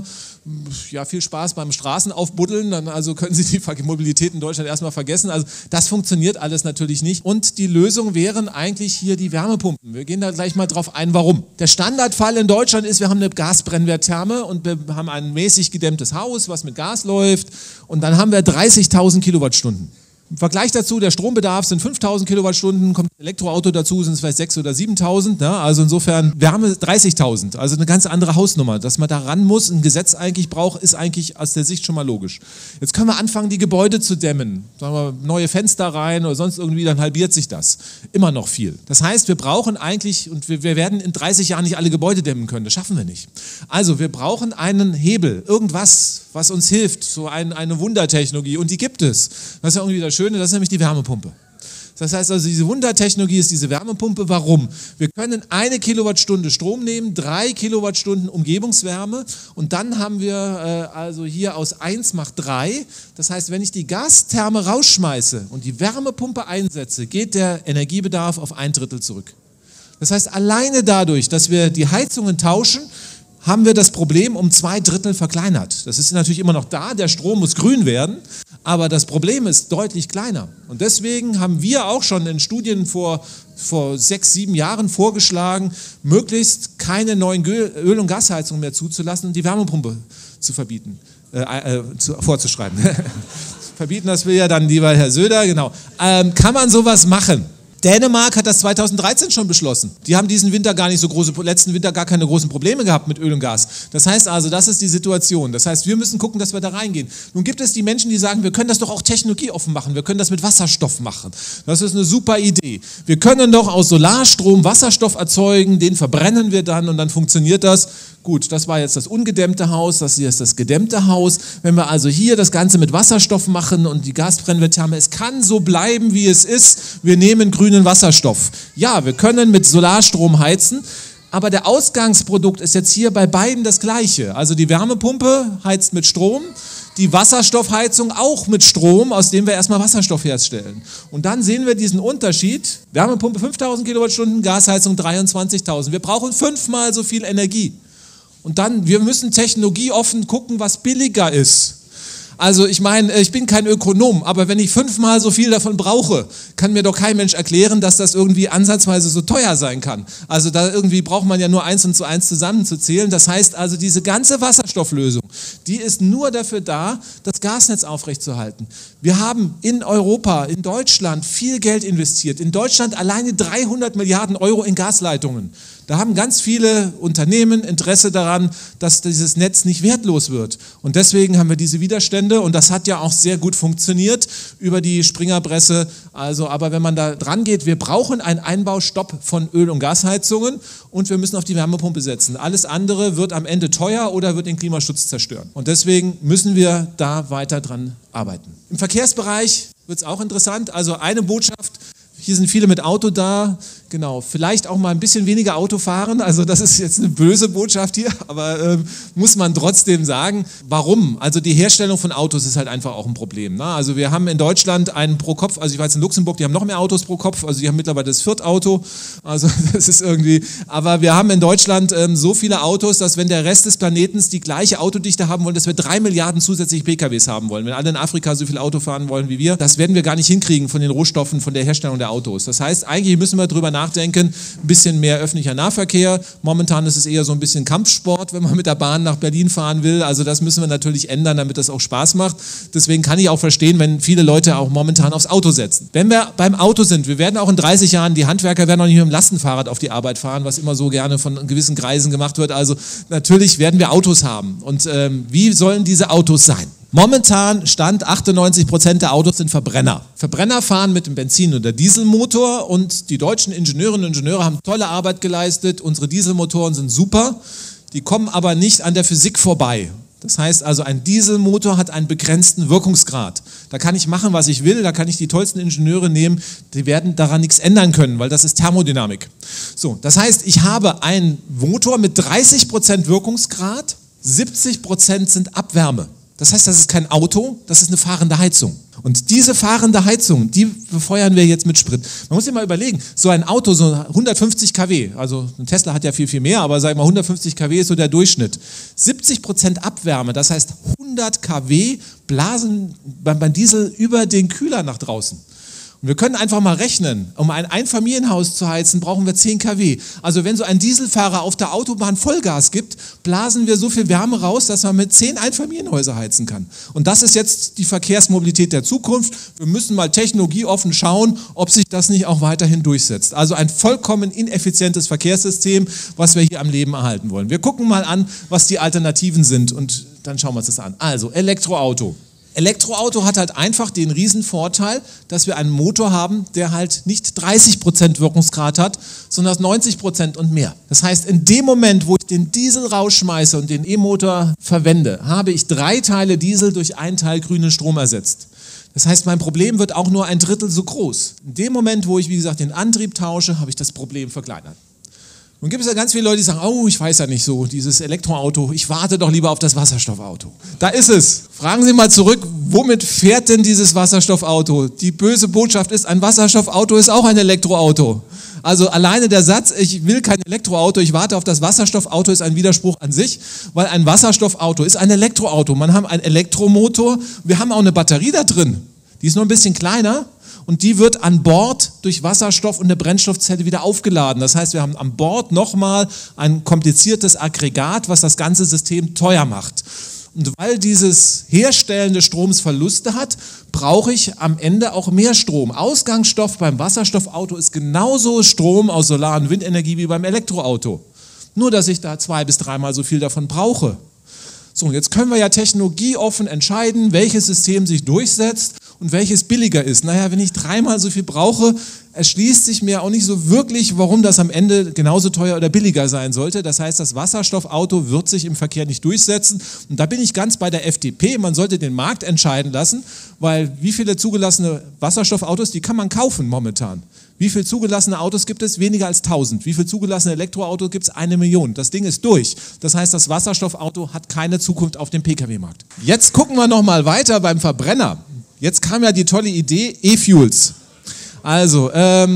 Ja, viel Spaß beim Straßenaufbuddeln, dann also können Sie die Mobilität in Deutschland erstmal vergessen. Also das funktioniert alles natürlich nicht. Und die Lösung wären eigentlich hier die Wärmepumpen. Wir gehen da gleich mal drauf ein, warum. Der Standardfall in Deutschland ist, wir haben eine Gasbrennwerttherme und wir haben ein mäßig gedämmtes Haus, was mit Gas läuft und dann haben wir 30.000 Kilowattstunden. Im Vergleich dazu, der Strombedarf sind 5.000 Kilowattstunden, kommt ein Elektroauto dazu, sind es vielleicht 6.000 oder 7.000. Ne? Also insofern Wärme 30.000, also eine ganz andere Hausnummer. Dass man da ran muss, ein Gesetz eigentlich braucht, ist eigentlich aus der Sicht schon mal logisch. Jetzt können wir anfangen, die Gebäude zu dämmen. Sagen wir, neue Fenster rein oder sonst irgendwie, dann halbiert sich das. Immer noch viel. Das heißt, wir brauchen eigentlich, und wir werden in 30 Jahren nicht alle Gebäude dämmen können, das schaffen wir nicht. Also wir brauchen einen Hebel, irgendwas, was uns hilft, so eine Wundertechnologie und die gibt es. Das ist ja irgendwie das Schöne, das ist nämlich die Wärmepumpe. Das heißt also, diese Wundertechnologie ist diese Wärmepumpe. Warum? Wir können 1 Kilowattstunde Strom nehmen, 3 Kilowattstunden Umgebungswärme und dann haben wir also hier aus 1 macht 3. Das heißt, wenn ich die Gastherme rausschmeiße und die Wärmepumpe einsetze, geht der Energiebedarf auf 1/3 zurück. Das heißt, alleine dadurch, dass wir die Heizungen tauschen, haben wir das Problem um 2/3 verkleinert. Das ist natürlich immer noch da, der Strom muss grün werden, aber das Problem ist deutlich kleiner. Und deswegen haben wir auch schon in Studien vor 6, 7 Jahren vorgeschlagen, möglichst keine neuen Öl- und Gasheizungen mehr zuzulassen und die Wärmepumpe zu verbieten, vorzuschreiben. Verbieten, das will ja dann lieber Herr Söder, genau. Kann man sowas machen? Dänemark hat das 2013 schon beschlossen. Die haben letzten Winter gar keine großen Probleme gehabt mit Öl und Gas. Das heißt also, das ist die Situation. Das heißt, wir müssen gucken, dass wir da reingehen. Nun gibt es die Menschen, die sagen, wir können das doch auch technologieoffen machen. Wir können das mit Wasserstoff machen. Das ist eine super Idee. Wir können doch aus Solarstrom Wasserstoff erzeugen, den verbrennen wir dann und dann funktioniert das. Gut, das war jetzt das ungedämmte Haus, das hier ist das gedämmte Haus. Wenn wir also hier das Ganze mit Wasserstoff machen und die Gasbrennwerttherme, es kann so bleiben, wie es ist. Wir nehmen grünen Wasserstoff. Ja, wir können mit Solarstrom heizen, aber der Ausgangsprodukt ist jetzt hier bei beiden das gleiche. Also die Wärmepumpe heizt mit Strom, die Wasserstoffheizung auch mit Strom, aus dem wir erstmal Wasserstoff herstellen. Und dann sehen wir diesen Unterschied. Wärmepumpe 5000 Kilowattstunden, Gasheizung 23.000. Wir brauchen 5-mal so viel Energie. Und dann, wir müssen technologieoffen gucken, was billiger ist. Also ich meine, ich bin kein Ökonom, aber wenn ich 5-mal so viel davon brauche, kann mir doch kein Mensch erklären, dass das irgendwie ansatzweise so teuer sein kann. Also da irgendwie braucht man ja nur 1 und 1 zusammenzuzählen. Das heißt also, diese ganze Wasserstofflösung, die ist nur dafür da, das Gasnetz aufrechtzuerhalten. Wir haben in Europa, in Deutschland viel Geld investiert. In Deutschland alleine 300 Milliarden Euro in Gasleitungen. Da haben ganz viele Unternehmen Interesse daran, dass dieses Netz nicht wertlos wird. Und deswegen haben wir diese Widerstände und das hat ja auch sehr gut funktioniert über die Springerpresse. Also, aber wenn man da dran geht, wir brauchen einen Einbaustopp von Öl- und Gasheizungen und wir müssen auf die Wärmepumpe setzen. Alles andere wird am Ende teuer oder wird den Klimaschutz zerstören. Und deswegen müssen wir da weiter dran arbeiten. Im Verkehrsbereich wird es auch interessant. Also eine Botschaft: Hier sind viele mit Auto da, genau, vielleicht auch mal ein bisschen weniger Auto fahren, also das ist jetzt eine böse Botschaft hier, aber muss man trotzdem sagen. Warum? Also die Herstellung von Autos ist halt einfach auch ein Problem. Ne? Also wir haben in Deutschland einen pro Kopf, also ich war jetzt in Luxemburg, die haben noch mehr Autos pro Kopf, also die haben mittlerweile das 4. Auto, also das ist irgendwie, aber wir haben in Deutschland so viele Autos, dass wenn der Rest des Planetens die gleiche Autodichte haben wollen, dass wir 3 Milliarden zusätzliche PKWs haben wollen. Wenn alle in Afrika so viel Auto fahren wollen wie wir, das werden wir gar nicht hinkriegen von den Rohstoffen, von der Herstellung der Autos. Das heißt, eigentlich müssen wir darüber nachdenken, ein bisschen mehr öffentlicher Nahverkehr. Momentan ist es eher so ein bisschen Kampfsport, wenn man mit der Bahn nach Berlin fahren will. Also das müssen wir natürlich ändern, damit das auch Spaß macht. Deswegen kann ich auch verstehen, wenn viele Leute auch momentan aufs Auto setzen. Wenn wir beim Auto sind, wir werden auch in 30 Jahren, die Handwerker werden auch nicht mit dem Lastenfahrrad auf die Arbeit fahren, was immer so gerne von gewissen Kreisen gemacht wird. Also natürlich werden wir Autos haben. Und wie sollen diese Autos sein? Momentan Stand 98% der Autos sind Verbrenner. Verbrenner fahren mit dem Benzin- oder Dieselmotor und die deutschen Ingenieurinnen und Ingenieure haben tolle Arbeit geleistet. Unsere Dieselmotoren sind super, die kommen aber nicht an der Physik vorbei. Das heißt also, ein Dieselmotor hat einen begrenzten Wirkungsgrad. Da kann ich machen, was ich will, da kann ich die tollsten Ingenieure nehmen, die werden daran nichts ändern können, weil das ist Thermodynamik. So, das heißt, ich habe einen Motor mit 30% Wirkungsgrad, 70% sind Abwärme. Das heißt, das ist kein Auto, das ist eine fahrende Heizung. Und diese fahrende Heizung, die befeuern wir jetzt mit Sprit. Man muss sich mal überlegen, so ein Auto, so 150 kW, also ein Tesla hat ja viel, viel mehr, aber sagen wir mal 150 kW ist so der Durchschnitt. 70% Abwärme, das heißt 100 kW blasen beim Diesel über den Kühler nach draußen. Und wir können einfach mal rechnen, um ein Einfamilienhaus zu heizen, brauchen wir 10 kW. Also wenn so ein Dieselfahrer auf der Autobahn Vollgas gibt, blasen wir so viel Wärme raus, dass man mit 10 Einfamilienhäuser heizen kann. Und das ist jetzt die Verkehrsmobilität der Zukunft. Wir müssen mal technologieoffen schauen, ob sich das nicht auch weiterhin durchsetzt. Also ein vollkommen ineffizientes Verkehrssystem, was wir hier am Leben erhalten wollen. Wir gucken mal an, was die Alternativen sind und dann schauen wir uns das an. Also Elektroauto. Elektroauto hat halt einfach den riesen Vorteil, dass wir einen Motor haben, der halt nicht 30% Wirkungsgrad hat, sondern 90% und mehr. Das heißt, in dem Moment, wo ich den Diesel rausschmeiße und den E-Motor verwende, habe ich 3 Teile Diesel durch 1 Teil grünen Strom ersetzt. Das heißt, mein Problem wird auch nur 1/3 so groß. In dem Moment, wo ich, wie gesagt, den Antrieb tausche, habe ich das Problem verkleinert. Nun gibt es ja ganz viele Leute, die sagen, oh, ich weiß ja nicht so, dieses Elektroauto, ich warte doch lieber auf das Wasserstoffauto. Da ist es. Fragen Sie mal zurück, womit fährt denn dieses Wasserstoffauto? Die böse Botschaft ist, ein Wasserstoffauto ist auch ein Elektroauto. Also alleine der Satz, ich will kein Elektroauto, ich warte auf das Wasserstoffauto, ist ein Widerspruch an sich, weil ein Wasserstoffauto ist ein Elektroauto. Man hat einen Elektromotor, wir haben auch eine Batterie da drin, die ist nur ein bisschen kleiner. Und die wird an Bord durch Wasserstoff und eine Brennstoffzelle wieder aufgeladen. Das heißt, wir haben an Bord nochmal ein kompliziertes Aggregat, was das ganze System teuer macht. Und weil dieses Herstellen des Stroms Verluste hat, brauche ich am Ende auch mehr Strom. Ausgangsstoff beim Wasserstoffauto ist genauso Strom aus Solar- und Windenergie wie beim Elektroauto. Nur, dass ich da 2- bis 3-mal so viel davon brauche. So, jetzt können wir ja technologieoffen entscheiden, welches System sich durchsetzt. und welches billiger ist. Naja, wenn ich dreimal so viel brauche, erschließt sich mir auch nicht so wirklich, warum das am Ende genauso teuer oder billiger sein sollte. Das heißt, das Wasserstoffauto wird sich im Verkehr nicht durchsetzen. Und da bin ich ganz bei der FDP. Man sollte den Markt entscheiden lassen, weil wie viele zugelassene Wasserstoffautos, die kann man kaufen momentan. Wie viele zugelassene Autos gibt es? Weniger als 1000. Wie viele zugelassene Elektroautos gibt es? 1 Million. Das Ding ist durch. Das heißt, das Wasserstoffauto hat keine Zukunft auf dem Pkw-Markt. Jetzt gucken wir nochmal weiter beim Verbrenner. Jetzt kam ja die tolle Idee E-Fuels. Also,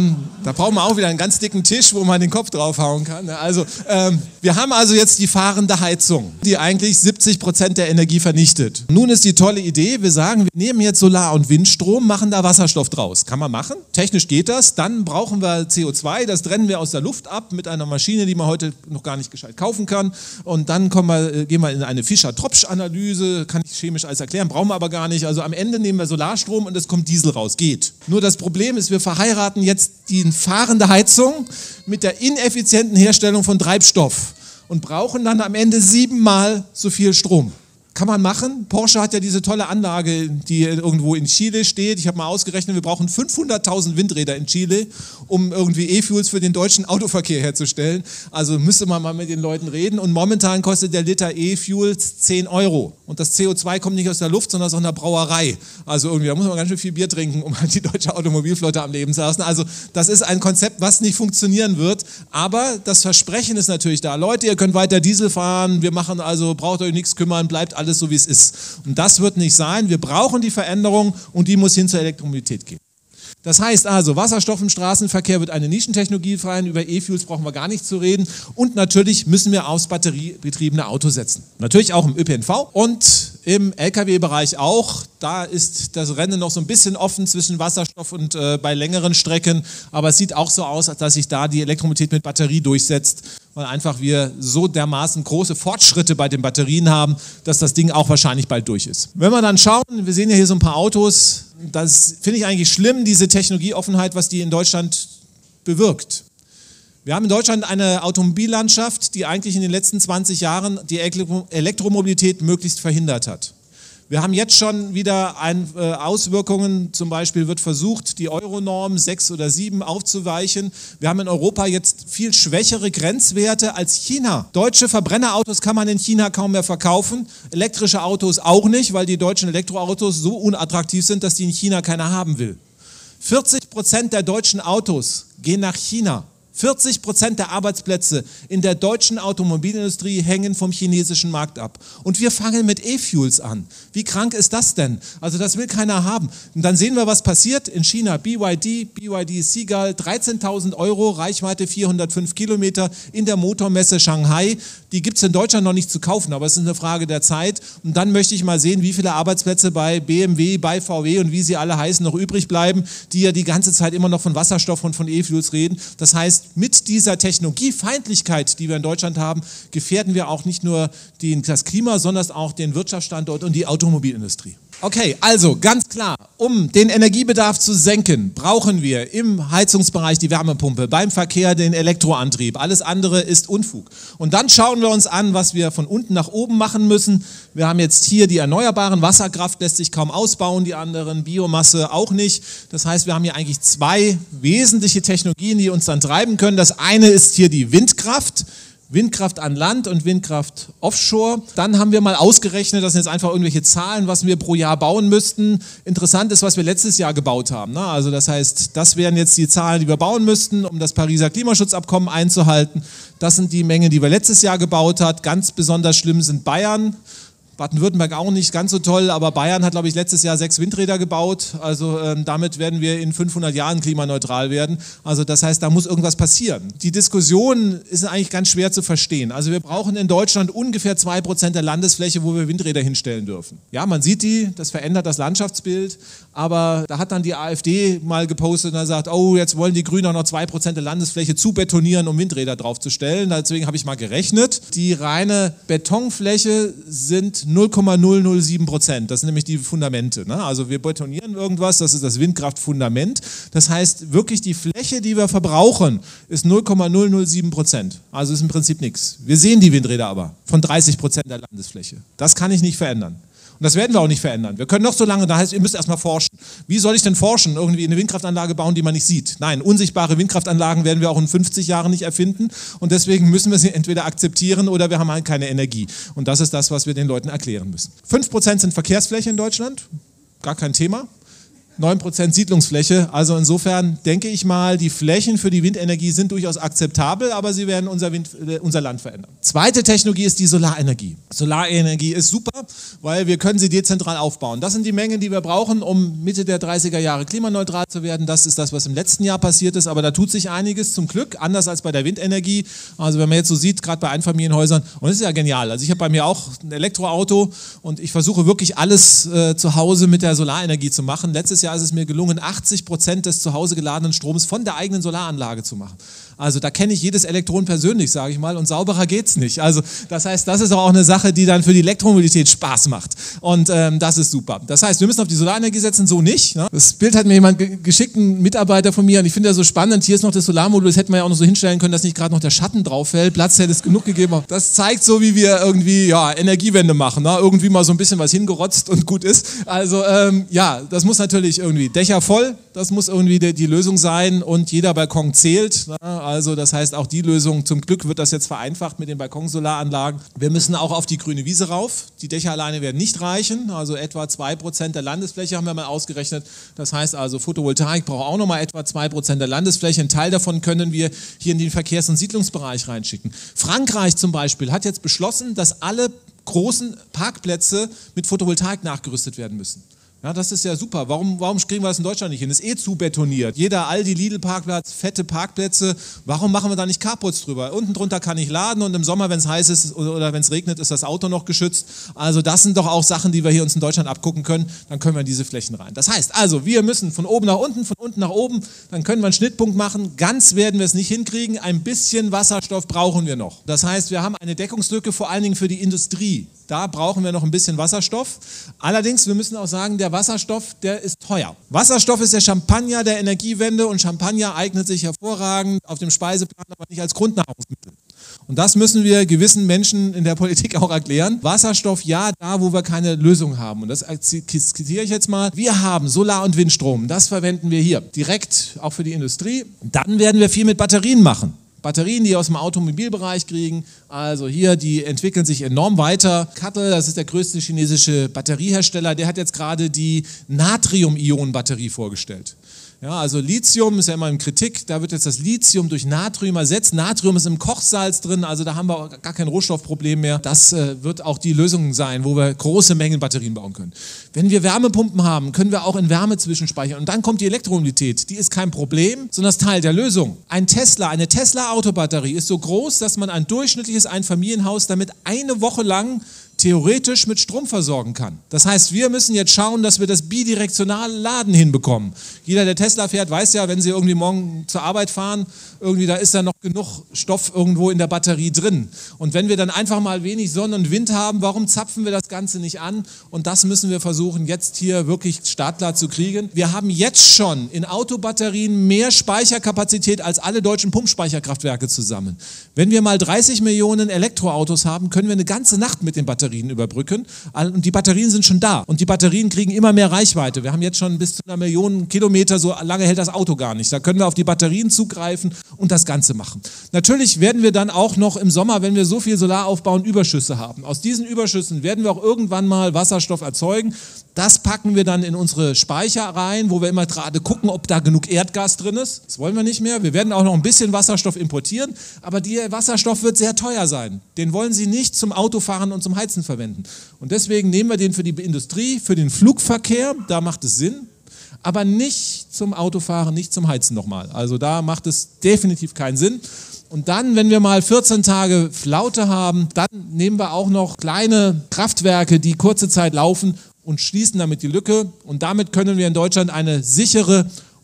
da brauchen wir auch wieder einen ganz dicken Tisch, wo man den Kopf draufhauen kann. Also, wir haben also jetzt die fahrende Heizung, die eigentlich 70% der Energie vernichtet. Nun ist die tolle Idee, wir sagen, wir nehmen jetzt Solar- und Windstrom, machen da Wasserstoff draus. Kann man machen, technisch geht das. Dann brauchen wir CO2, das trennen wir aus der Luft ab mit einer Maschine, die man heute noch gar nicht gescheit kaufen kann. Und dann gehen wir in eine Fischer-Tropsch-Analyse, kann ich chemisch alles erklären, brauchen wir aber gar nicht. Also am Ende nehmen wir Solarstrom und es kommt Diesel raus, geht. Nur das Problem ist, wir verheiraten jetzt die fahrende Heizung mit der ineffizienten Herstellung von Treibstoff und brauchen dann am Ende 7-mal so viel Strom. Kann man machen. Porsche hat ja diese tolle Anlage, die irgendwo in Chile steht. Ich habe mal ausgerechnet, wir brauchen 500.000 Windräder in Chile, um irgendwie E-Fuels für den deutschen Autoverkehr herzustellen. Also müsste man mal mit den Leuten reden. Und momentan kostet der Liter E-Fuels 10 Euro. Und das CO2 kommt nicht aus der Luft, sondern aus einer Brauerei. Also irgendwie, da muss man ganz schön viel Bier trinken, um die deutsche Automobilflotte am Leben zu lassen. Also das ist ein Konzept, was nicht funktionieren wird. Aber das Versprechen ist natürlich da. Leute, ihr könnt weiter Diesel fahren. Wir machen also, braucht euch nichts kümmern, bleibt alles so, wie es ist. Und das wird nicht sein. Wir brauchen die Veränderung und die muss hin zur Elektromobilität gehen. Das heißt also, Wasserstoff im Straßenverkehr wird eine Nischentechnologie sein, über E-Fuels brauchen wir gar nicht zu reden und natürlich müssen wir aufs batteriebetriebene Auto setzen. Natürlich auch im ÖPNV und im Lkw-Bereich auch. Da ist das Rennen noch so ein bisschen offen zwischen Wasserstoff und bei längeren Strecken, aber es sieht auch so aus, als dass sich da die Elektromobilität mit Batterie durchsetzt, weil einfach wir so dermaßen große Fortschritte bei den Batterien haben, dass das Ding auch wahrscheinlich bald durch ist. Wenn wir dann schauen, wir sehen ja hier so ein paar Autos, das finde ich eigentlich schlimm, diese Technologieoffenheit, was die in Deutschland bewirkt. Wir haben in Deutschland eine Automobillandschaft, die eigentlich in den letzten 20 Jahren die Elektromobilität möglichst verhindert hat. Wir haben jetzt schon wieder Auswirkungen, zum Beispiel wird versucht, die Euronorm 6 oder 7 aufzuweichen. Wir haben in Europa jetzt viel schwächere Grenzwerte als China. Deutsche Verbrennerautos kann man in China kaum mehr verkaufen, elektrische Autos auch nicht, weil die deutschen Elektroautos so unattraktiv sind, dass die in China keiner haben will. 40% der deutschen Autos gehen nach China. 40% der Arbeitsplätze in der deutschen Automobilindustrie hängen vom chinesischen Markt ab. Und wir fangen mit E-Fuels an. Wie krank ist das denn? Also das will keiner haben. Und dann sehen wir, was passiert in China. BYD Seagull, 13.000 Euro, Reichweite 405 Kilometer in der Motormesse Shanghai. Die gibt es in Deutschland noch nicht zu kaufen, aber es ist eine Frage der Zeit. Und dann möchte ich mal sehen, wie viele Arbeitsplätze bei BMW, bei VW und wie sie alle heißen noch übrig bleiben, die ja die ganze Zeit immer noch von Wasserstoff und von E-Fuels reden. Das heißt, mit dieser Technologiefeindlichkeit, die wir in Deutschland haben, gefährden wir auch nicht nur das Klima, sondern auch den Wirtschaftsstandort und die Automobilindustrie. Okay, also ganz klar, um den Energiebedarf zu senken, brauchen wir im Heizungsbereich die Wärmepumpe, beim Verkehr den Elektroantrieb. Alles andere ist Unfug. Und dann schauen wir uns an, was wir von unten nach oben machen müssen. Wir haben jetzt hier die erneuerbaren, Wasserkraft lässt sich kaum ausbauen, die anderen, Biomasse auch nicht. Das heißt, wir haben hier eigentlich 2 wesentliche Technologien, die uns dann treiben können. Das eine ist hier die Windkraft. Windkraft an Land und Windkraft offshore. Dann haben wir mal ausgerechnet, das sind jetzt einfach irgendwelche Zahlen, was wir pro Jahr bauen müssten. Interessant ist, was wir letztes Jahr gebaut haben. Also das heißt, das wären jetzt die Zahlen, die wir bauen müssten, um das Pariser Klimaschutzabkommen einzuhalten. Das sind die Mengen, die wir letztes Jahr gebaut haben. Ganz besonders schlimm sind Bayern. Baden-Württemberg auch nicht ganz so toll, aber Bayern hat, glaube ich, letztes Jahr 6 Windräder gebaut. Also damit werden wir in 500 Jahren klimaneutral werden. Also das heißt, da muss irgendwas passieren. Die Diskussion ist eigentlich ganz schwer zu verstehen. Also wir brauchen in Deutschland ungefähr 2% der Landesfläche, wo wir Windräder hinstellen dürfen. Ja, man sieht die, das verändert das Landschaftsbild, aber da hat dann die AfD mal gepostet und sagt, oh, jetzt wollen die Grünen auch noch 2% der Landesfläche zubetonieren, um Windräder draufzustellen. Deswegen habe ich mal gerechnet. Die reine Betonfläche sind 0,007%. Das sind nämlich die Fundamente. Ne? Also wir betonieren irgendwas, das ist das Windkraftfundament. Das heißt, wirklich die Fläche, die wir verbrauchen, ist 0,007%. Also ist im Prinzip nichts. Wir sehen die Windräder aber von 30% der Landesfläche. Das kann ich nicht verändern. Und das werden wir auch nicht verändern. Wir können noch so lange, da heißt, ihr müsst erstmal forschen. Wie soll ich denn forschen? Irgendwie eine Windkraftanlage bauen, die man nicht sieht? Nein, unsichtbare Windkraftanlagen werden wir auch in 50 Jahren nicht erfinden. Und deswegen müssen wir sie entweder akzeptieren oder wir haben halt keine Energie. Und das ist das, was wir den Leuten erklären müssen. 5% sind Verkehrsfläche in Deutschland. Gar kein Thema. 9% Siedlungsfläche, also insofern denke ich mal, die Flächen für die Windenergie sind durchaus akzeptabel, aber sie werden unser Land verändern. Zweite Technologie ist die Solarenergie. Solarenergie ist super, weil wir können sie dezentral aufbauen. Das sind die Mengen, die wir brauchen, um Mitte der 30er Jahre klimaneutral zu werden. Das ist das, was im letzten Jahr passiert ist, aber da tut sich einiges zum Glück, anders als bei der Windenergie. Also wenn man jetzt so sieht, gerade bei Einfamilienhäusern, und das ist ja genial. Also ich habe bei mir auch ein Elektroauto und ich versuche wirklich alles zu Hause mit der Solarenergie zu machen. Letztes Jahr ist es mir gelungen, 80% des zu Hause geladenen Stroms von der eigenen Solaranlage zu machen. Also da kenne ich jedes Elektron persönlich, sage ich mal, und sauberer geht's nicht. Also das heißt, das ist auch eine Sache, die dann für die Elektromobilität Spaß macht. Und das ist super. Das heißt, wir müssen auf die Solarenergie setzen, so nicht. Ne? Das Bild hat mir jemand geschickt, ein Mitarbeiter von mir, und ich finde das so spannend. Hier ist noch das Solarmodul, das hätten wir ja auch noch so hinstellen können, dass nicht gerade noch der Schatten drauf fällt. Platz hätte es genug gegeben. Das zeigt so, wie wir irgendwie Energiewende machen. Ne? Irgendwie mal so ein bisschen was hingerotzt und gut ist. Also das muss natürlich irgendwie Dächer voll, das muss irgendwie die Lösung sein, und jeder Balkon zählt. Ne? Also das heißt, auch die Lösung, zum Glück wird das jetzt vereinfacht mit den Balkonsolaranlagen. Wir müssen auch auf die grüne Wiese rauf. Die Dächer alleine werden nicht reichen, also etwa 2% der Landesfläche haben wir mal ausgerechnet. Das heißt also, Photovoltaik braucht auch nochmal etwa 2% der Landesfläche. Ein Teil davon können wir hier in den Verkehrs- und Siedlungsbereich reinschicken. Frankreich zum Beispiel hat jetzt beschlossen, dass alle großen Parkplätze mit Photovoltaik nachgerüstet werden müssen. Ja, das ist ja super. Warum kriegen wir das in Deutschland nicht hin? Das ist zu betoniert. Jeder Aldi, Lidl-Parkplatz, fette Parkplätze. Warum machen wir da nicht Carports drüber? Unten drunter kann ich laden, und im Sommer, wenn es heiß ist oder wenn es regnet, ist das Auto noch geschützt. Also das sind doch auch Sachen, die wir hier uns in Deutschland abgucken können. Dann können wir in diese Flächen rein. Das heißt also, wir müssen von oben nach unten, von unten nach oben. Dann können wir einen Schnittpunkt machen. Ganz werden wir es nicht hinkriegen. Ein bisschen Wasserstoff brauchen wir noch. Das heißt, wir haben eine Deckungslücke vor allen Dingen für die Industrie. Da brauchen wir noch ein bisschen Wasserstoff. Allerdings, wir müssen auch sagen, der Wasserstoff, der ist teuer. Wasserstoff ist der Champagner der Energiewende, und Champagner eignet sich hervorragend auf dem Speiseplan, aber nicht als Grundnahrungsmittel. Und das müssen wir gewissen Menschen in der Politik auch erklären. Wasserstoff, ja, da, wo wir keine Lösung haben. Und das skizziere ich jetzt mal. Wir haben Solar- und Windstrom. Das verwenden wir hier direkt auch für die Industrie. Dann werden wir viel mit Batterien machen. Batterien, die aus dem Automobilbereich kriegen, also hier, die entwickeln sich enorm weiter. CATL, das ist der größte chinesische Batteriehersteller, der hat jetzt gerade die Natrium-Ionen-Batterie vorgestellt. Ja, also Lithium ist ja immer in Kritik, da wird jetzt das Lithium durch Natrium ersetzt. Natrium ist im Kochsalz drin, also da haben wir gar kein Rohstoffproblem mehr. Das wird auch die Lösung sein, wo wir große Mengen Batterien bauen können. Wenn wir Wärmepumpen haben, können wir auch in Wärme zwischenspeichern. Und dann kommt die Elektromobilität, die ist kein Problem, sondern das Teil der Lösung. Eine Tesla-Autobatterie ist so groß, dass man ein durchschnittliches Einfamilienhaus damit eine Woche lang theoretisch mit Strom versorgen kann. Das heißt, wir müssen jetzt schauen, dass wir das bidirektionale Laden hinbekommen. Jeder, der Tesla fährt, weiß ja, wenn Sie irgendwie morgen zur Arbeit fahren, irgendwie da ist da noch genug Stoff irgendwo in der Batterie drin. Und wenn wir dann einfach mal wenig Sonne und Wind haben, warum zapfen wir das Ganze nicht an? Und das müssen wir versuchen, jetzt hier wirklich startklar zu kriegen. Wir haben jetzt schon in Autobatterien mehr Speicherkapazität als alle deutschen Pumpspeicherkraftwerke zusammen. Wenn wir mal 30 Millionen Elektroautos haben, können wir eine ganze Nacht mit den Batterien überbrücken. Und die Batterien sind schon da. Und die Batterien kriegen immer mehr Reichweite. Wir haben jetzt schon bis zu 1 Million Kilometer, so lange hält das Auto gar nicht. Da können wir auf die Batterien zugreifen und das Ganze machen. Natürlich werden wir dann auch noch im Sommer, wenn wir so viel Solar aufbauen, Überschüsse haben. Aus diesen Überschüssen werden wir auch irgendwann mal Wasserstoff erzeugen. Das packen wir dann in unsere Speicher rein, wo wir immer gerade gucken, ob da genug Erdgas drin ist. Das wollen wir nicht mehr. Wir werden auch noch ein bisschen Wasserstoff importieren, aber der Wasserstoff wird sehr teuer sein. Den wollen Sie nicht zum Autofahren und zum Heizen verwenden. Und deswegen nehmen wir den für die Industrie, für den Flugverkehr, da macht es Sinn, aber nicht zum Autofahren, nicht zum Heizen nochmal. Also da macht es definitiv keinen Sinn. Und dann, wenn wir mal 14 Tage Flaute haben, dann nehmen wir auch noch kleine Kraftwerke, die kurze Zeit laufen, und schließen damit die Lücke. Und damit können wir in Deutschland eine sichere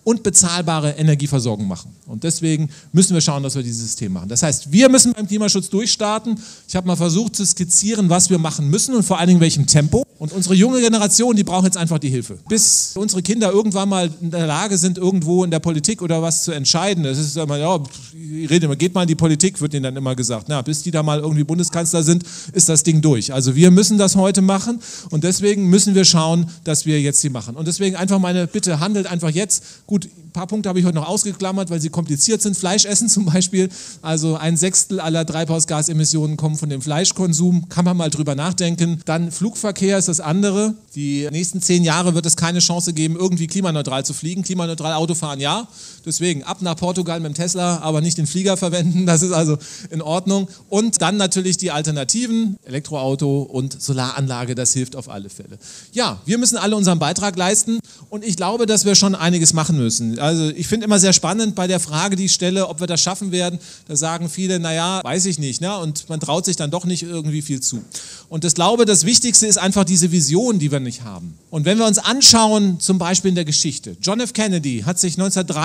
und bezahlbare Energieversorgung machen. Und deswegen müssen wir schauen, dass wir dieses System machen. Das heißt, wir müssen beim Klimaschutz durchstarten. Ich habe mal versucht zu skizzieren, was wir machen müssen und vor allen Dingen welchem Tempo. Und unsere junge Generation, die braucht jetzt einfach die Hilfe. Bis unsere Kinder irgendwann mal in der Lage sind, irgendwo in der Politik oder was zu entscheiden. Das ist immer, ja, geht mal in die Politik, wird ihnen dann immer gesagt. Na, bis die da mal irgendwie Bundeskanzler sind, ist das Ding durch. Also wir müssen das heute machen und deswegen müssen wir schauen, dass wir jetzt die machen. Und deswegen einfach meine Bitte, handelt einfach jetzt. Gut, ein paar Punkte habe ich heute noch ausgeklammert, weil sie kompliziert sind. Fleisch essen zum Beispiel, also 1/6 aller Treibhausgasemissionen kommen von dem Fleischkonsum, kann man mal drüber nachdenken. Dann Flugverkehr ist das andere. Die nächsten 10 Jahre wird es keine Chance geben, irgendwie klimaneutral zu fliegen. Klimaneutral Autofahren, ja. Deswegen ab nach Portugal mit dem Tesla, aber nicht den Flieger verwenden, das ist also in Ordnung. Und dann natürlich die Alternativen, Elektroauto und Solaranlage, das hilft auf alle Fälle. Ja, wir müssen alle unseren Beitrag leisten und ich glaube, dass wir schon einiges machen müssen. Also ich finde immer sehr spannend bei der Frage, die ich stelle, ob wir das schaffen werden, da sagen viele, naja, weiß ich nicht, ne? Und man traut sich dann doch nicht irgendwie viel zu. Und ich glaube, das Wichtigste ist einfach diese Vision, die wir nicht haben. Und wenn wir uns anschauen, zum Beispiel in der Geschichte, John F. Kennedy hat sich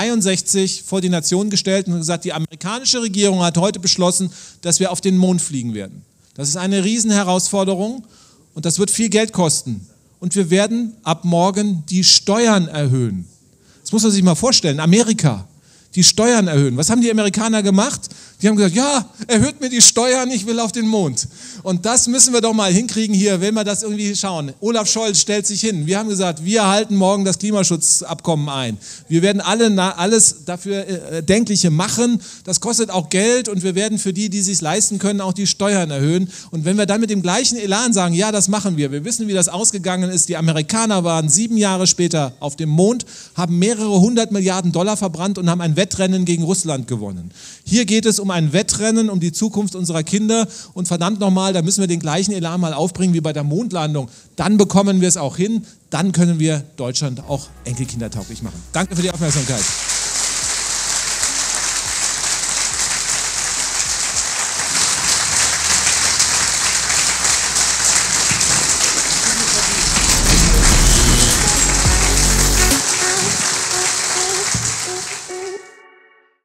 1963 vor die Nation gestellt und gesagt, die amerikanische Regierung hat heute beschlossen, dass wir auf den Mond fliegen werden. Das ist eine Riesenherausforderung und das wird viel Geld kosten. Und wir werden ab morgen die Steuern erhöhen. Das muss man sich mal vorstellen, Amerika, die Steuern erhöhen. Was haben die Amerikaner gemacht? Die haben gesagt, ja, erhöht mir die Steuern, ich will auf den Mond. Und das müssen wir doch mal hinkriegen hier, wenn wir das irgendwie schauen. Olaf Scholz stellt sich hin. Wir haben gesagt, wir halten morgen das Klimaschutzabkommen ein. Wir werden alles dafür Denkliche machen. Das kostet auch Geld und wir werden für die, die es sich leisten können, auch die Steuern erhöhen. Und wenn wir dann mit dem gleichen Elan sagen, ja, das machen wir. Wir wissen, wie das ausgegangen ist. Die Amerikaner waren 7 Jahre später auf dem Mond, haben mehrere 100 Milliarden Dollar verbrannt und haben ein Wettrennen gegen Russland gewonnen. Hier geht es um ein Wettrennen, um die Zukunft unserer Kinder und verdammt nochmal, da müssen wir den gleichen Elan mal aufbringen wie bei der Mondlandung. Dann bekommen wir es auch hin, dann können wir Deutschland auch enkelkindertauglich machen. Danke für die Aufmerksamkeit.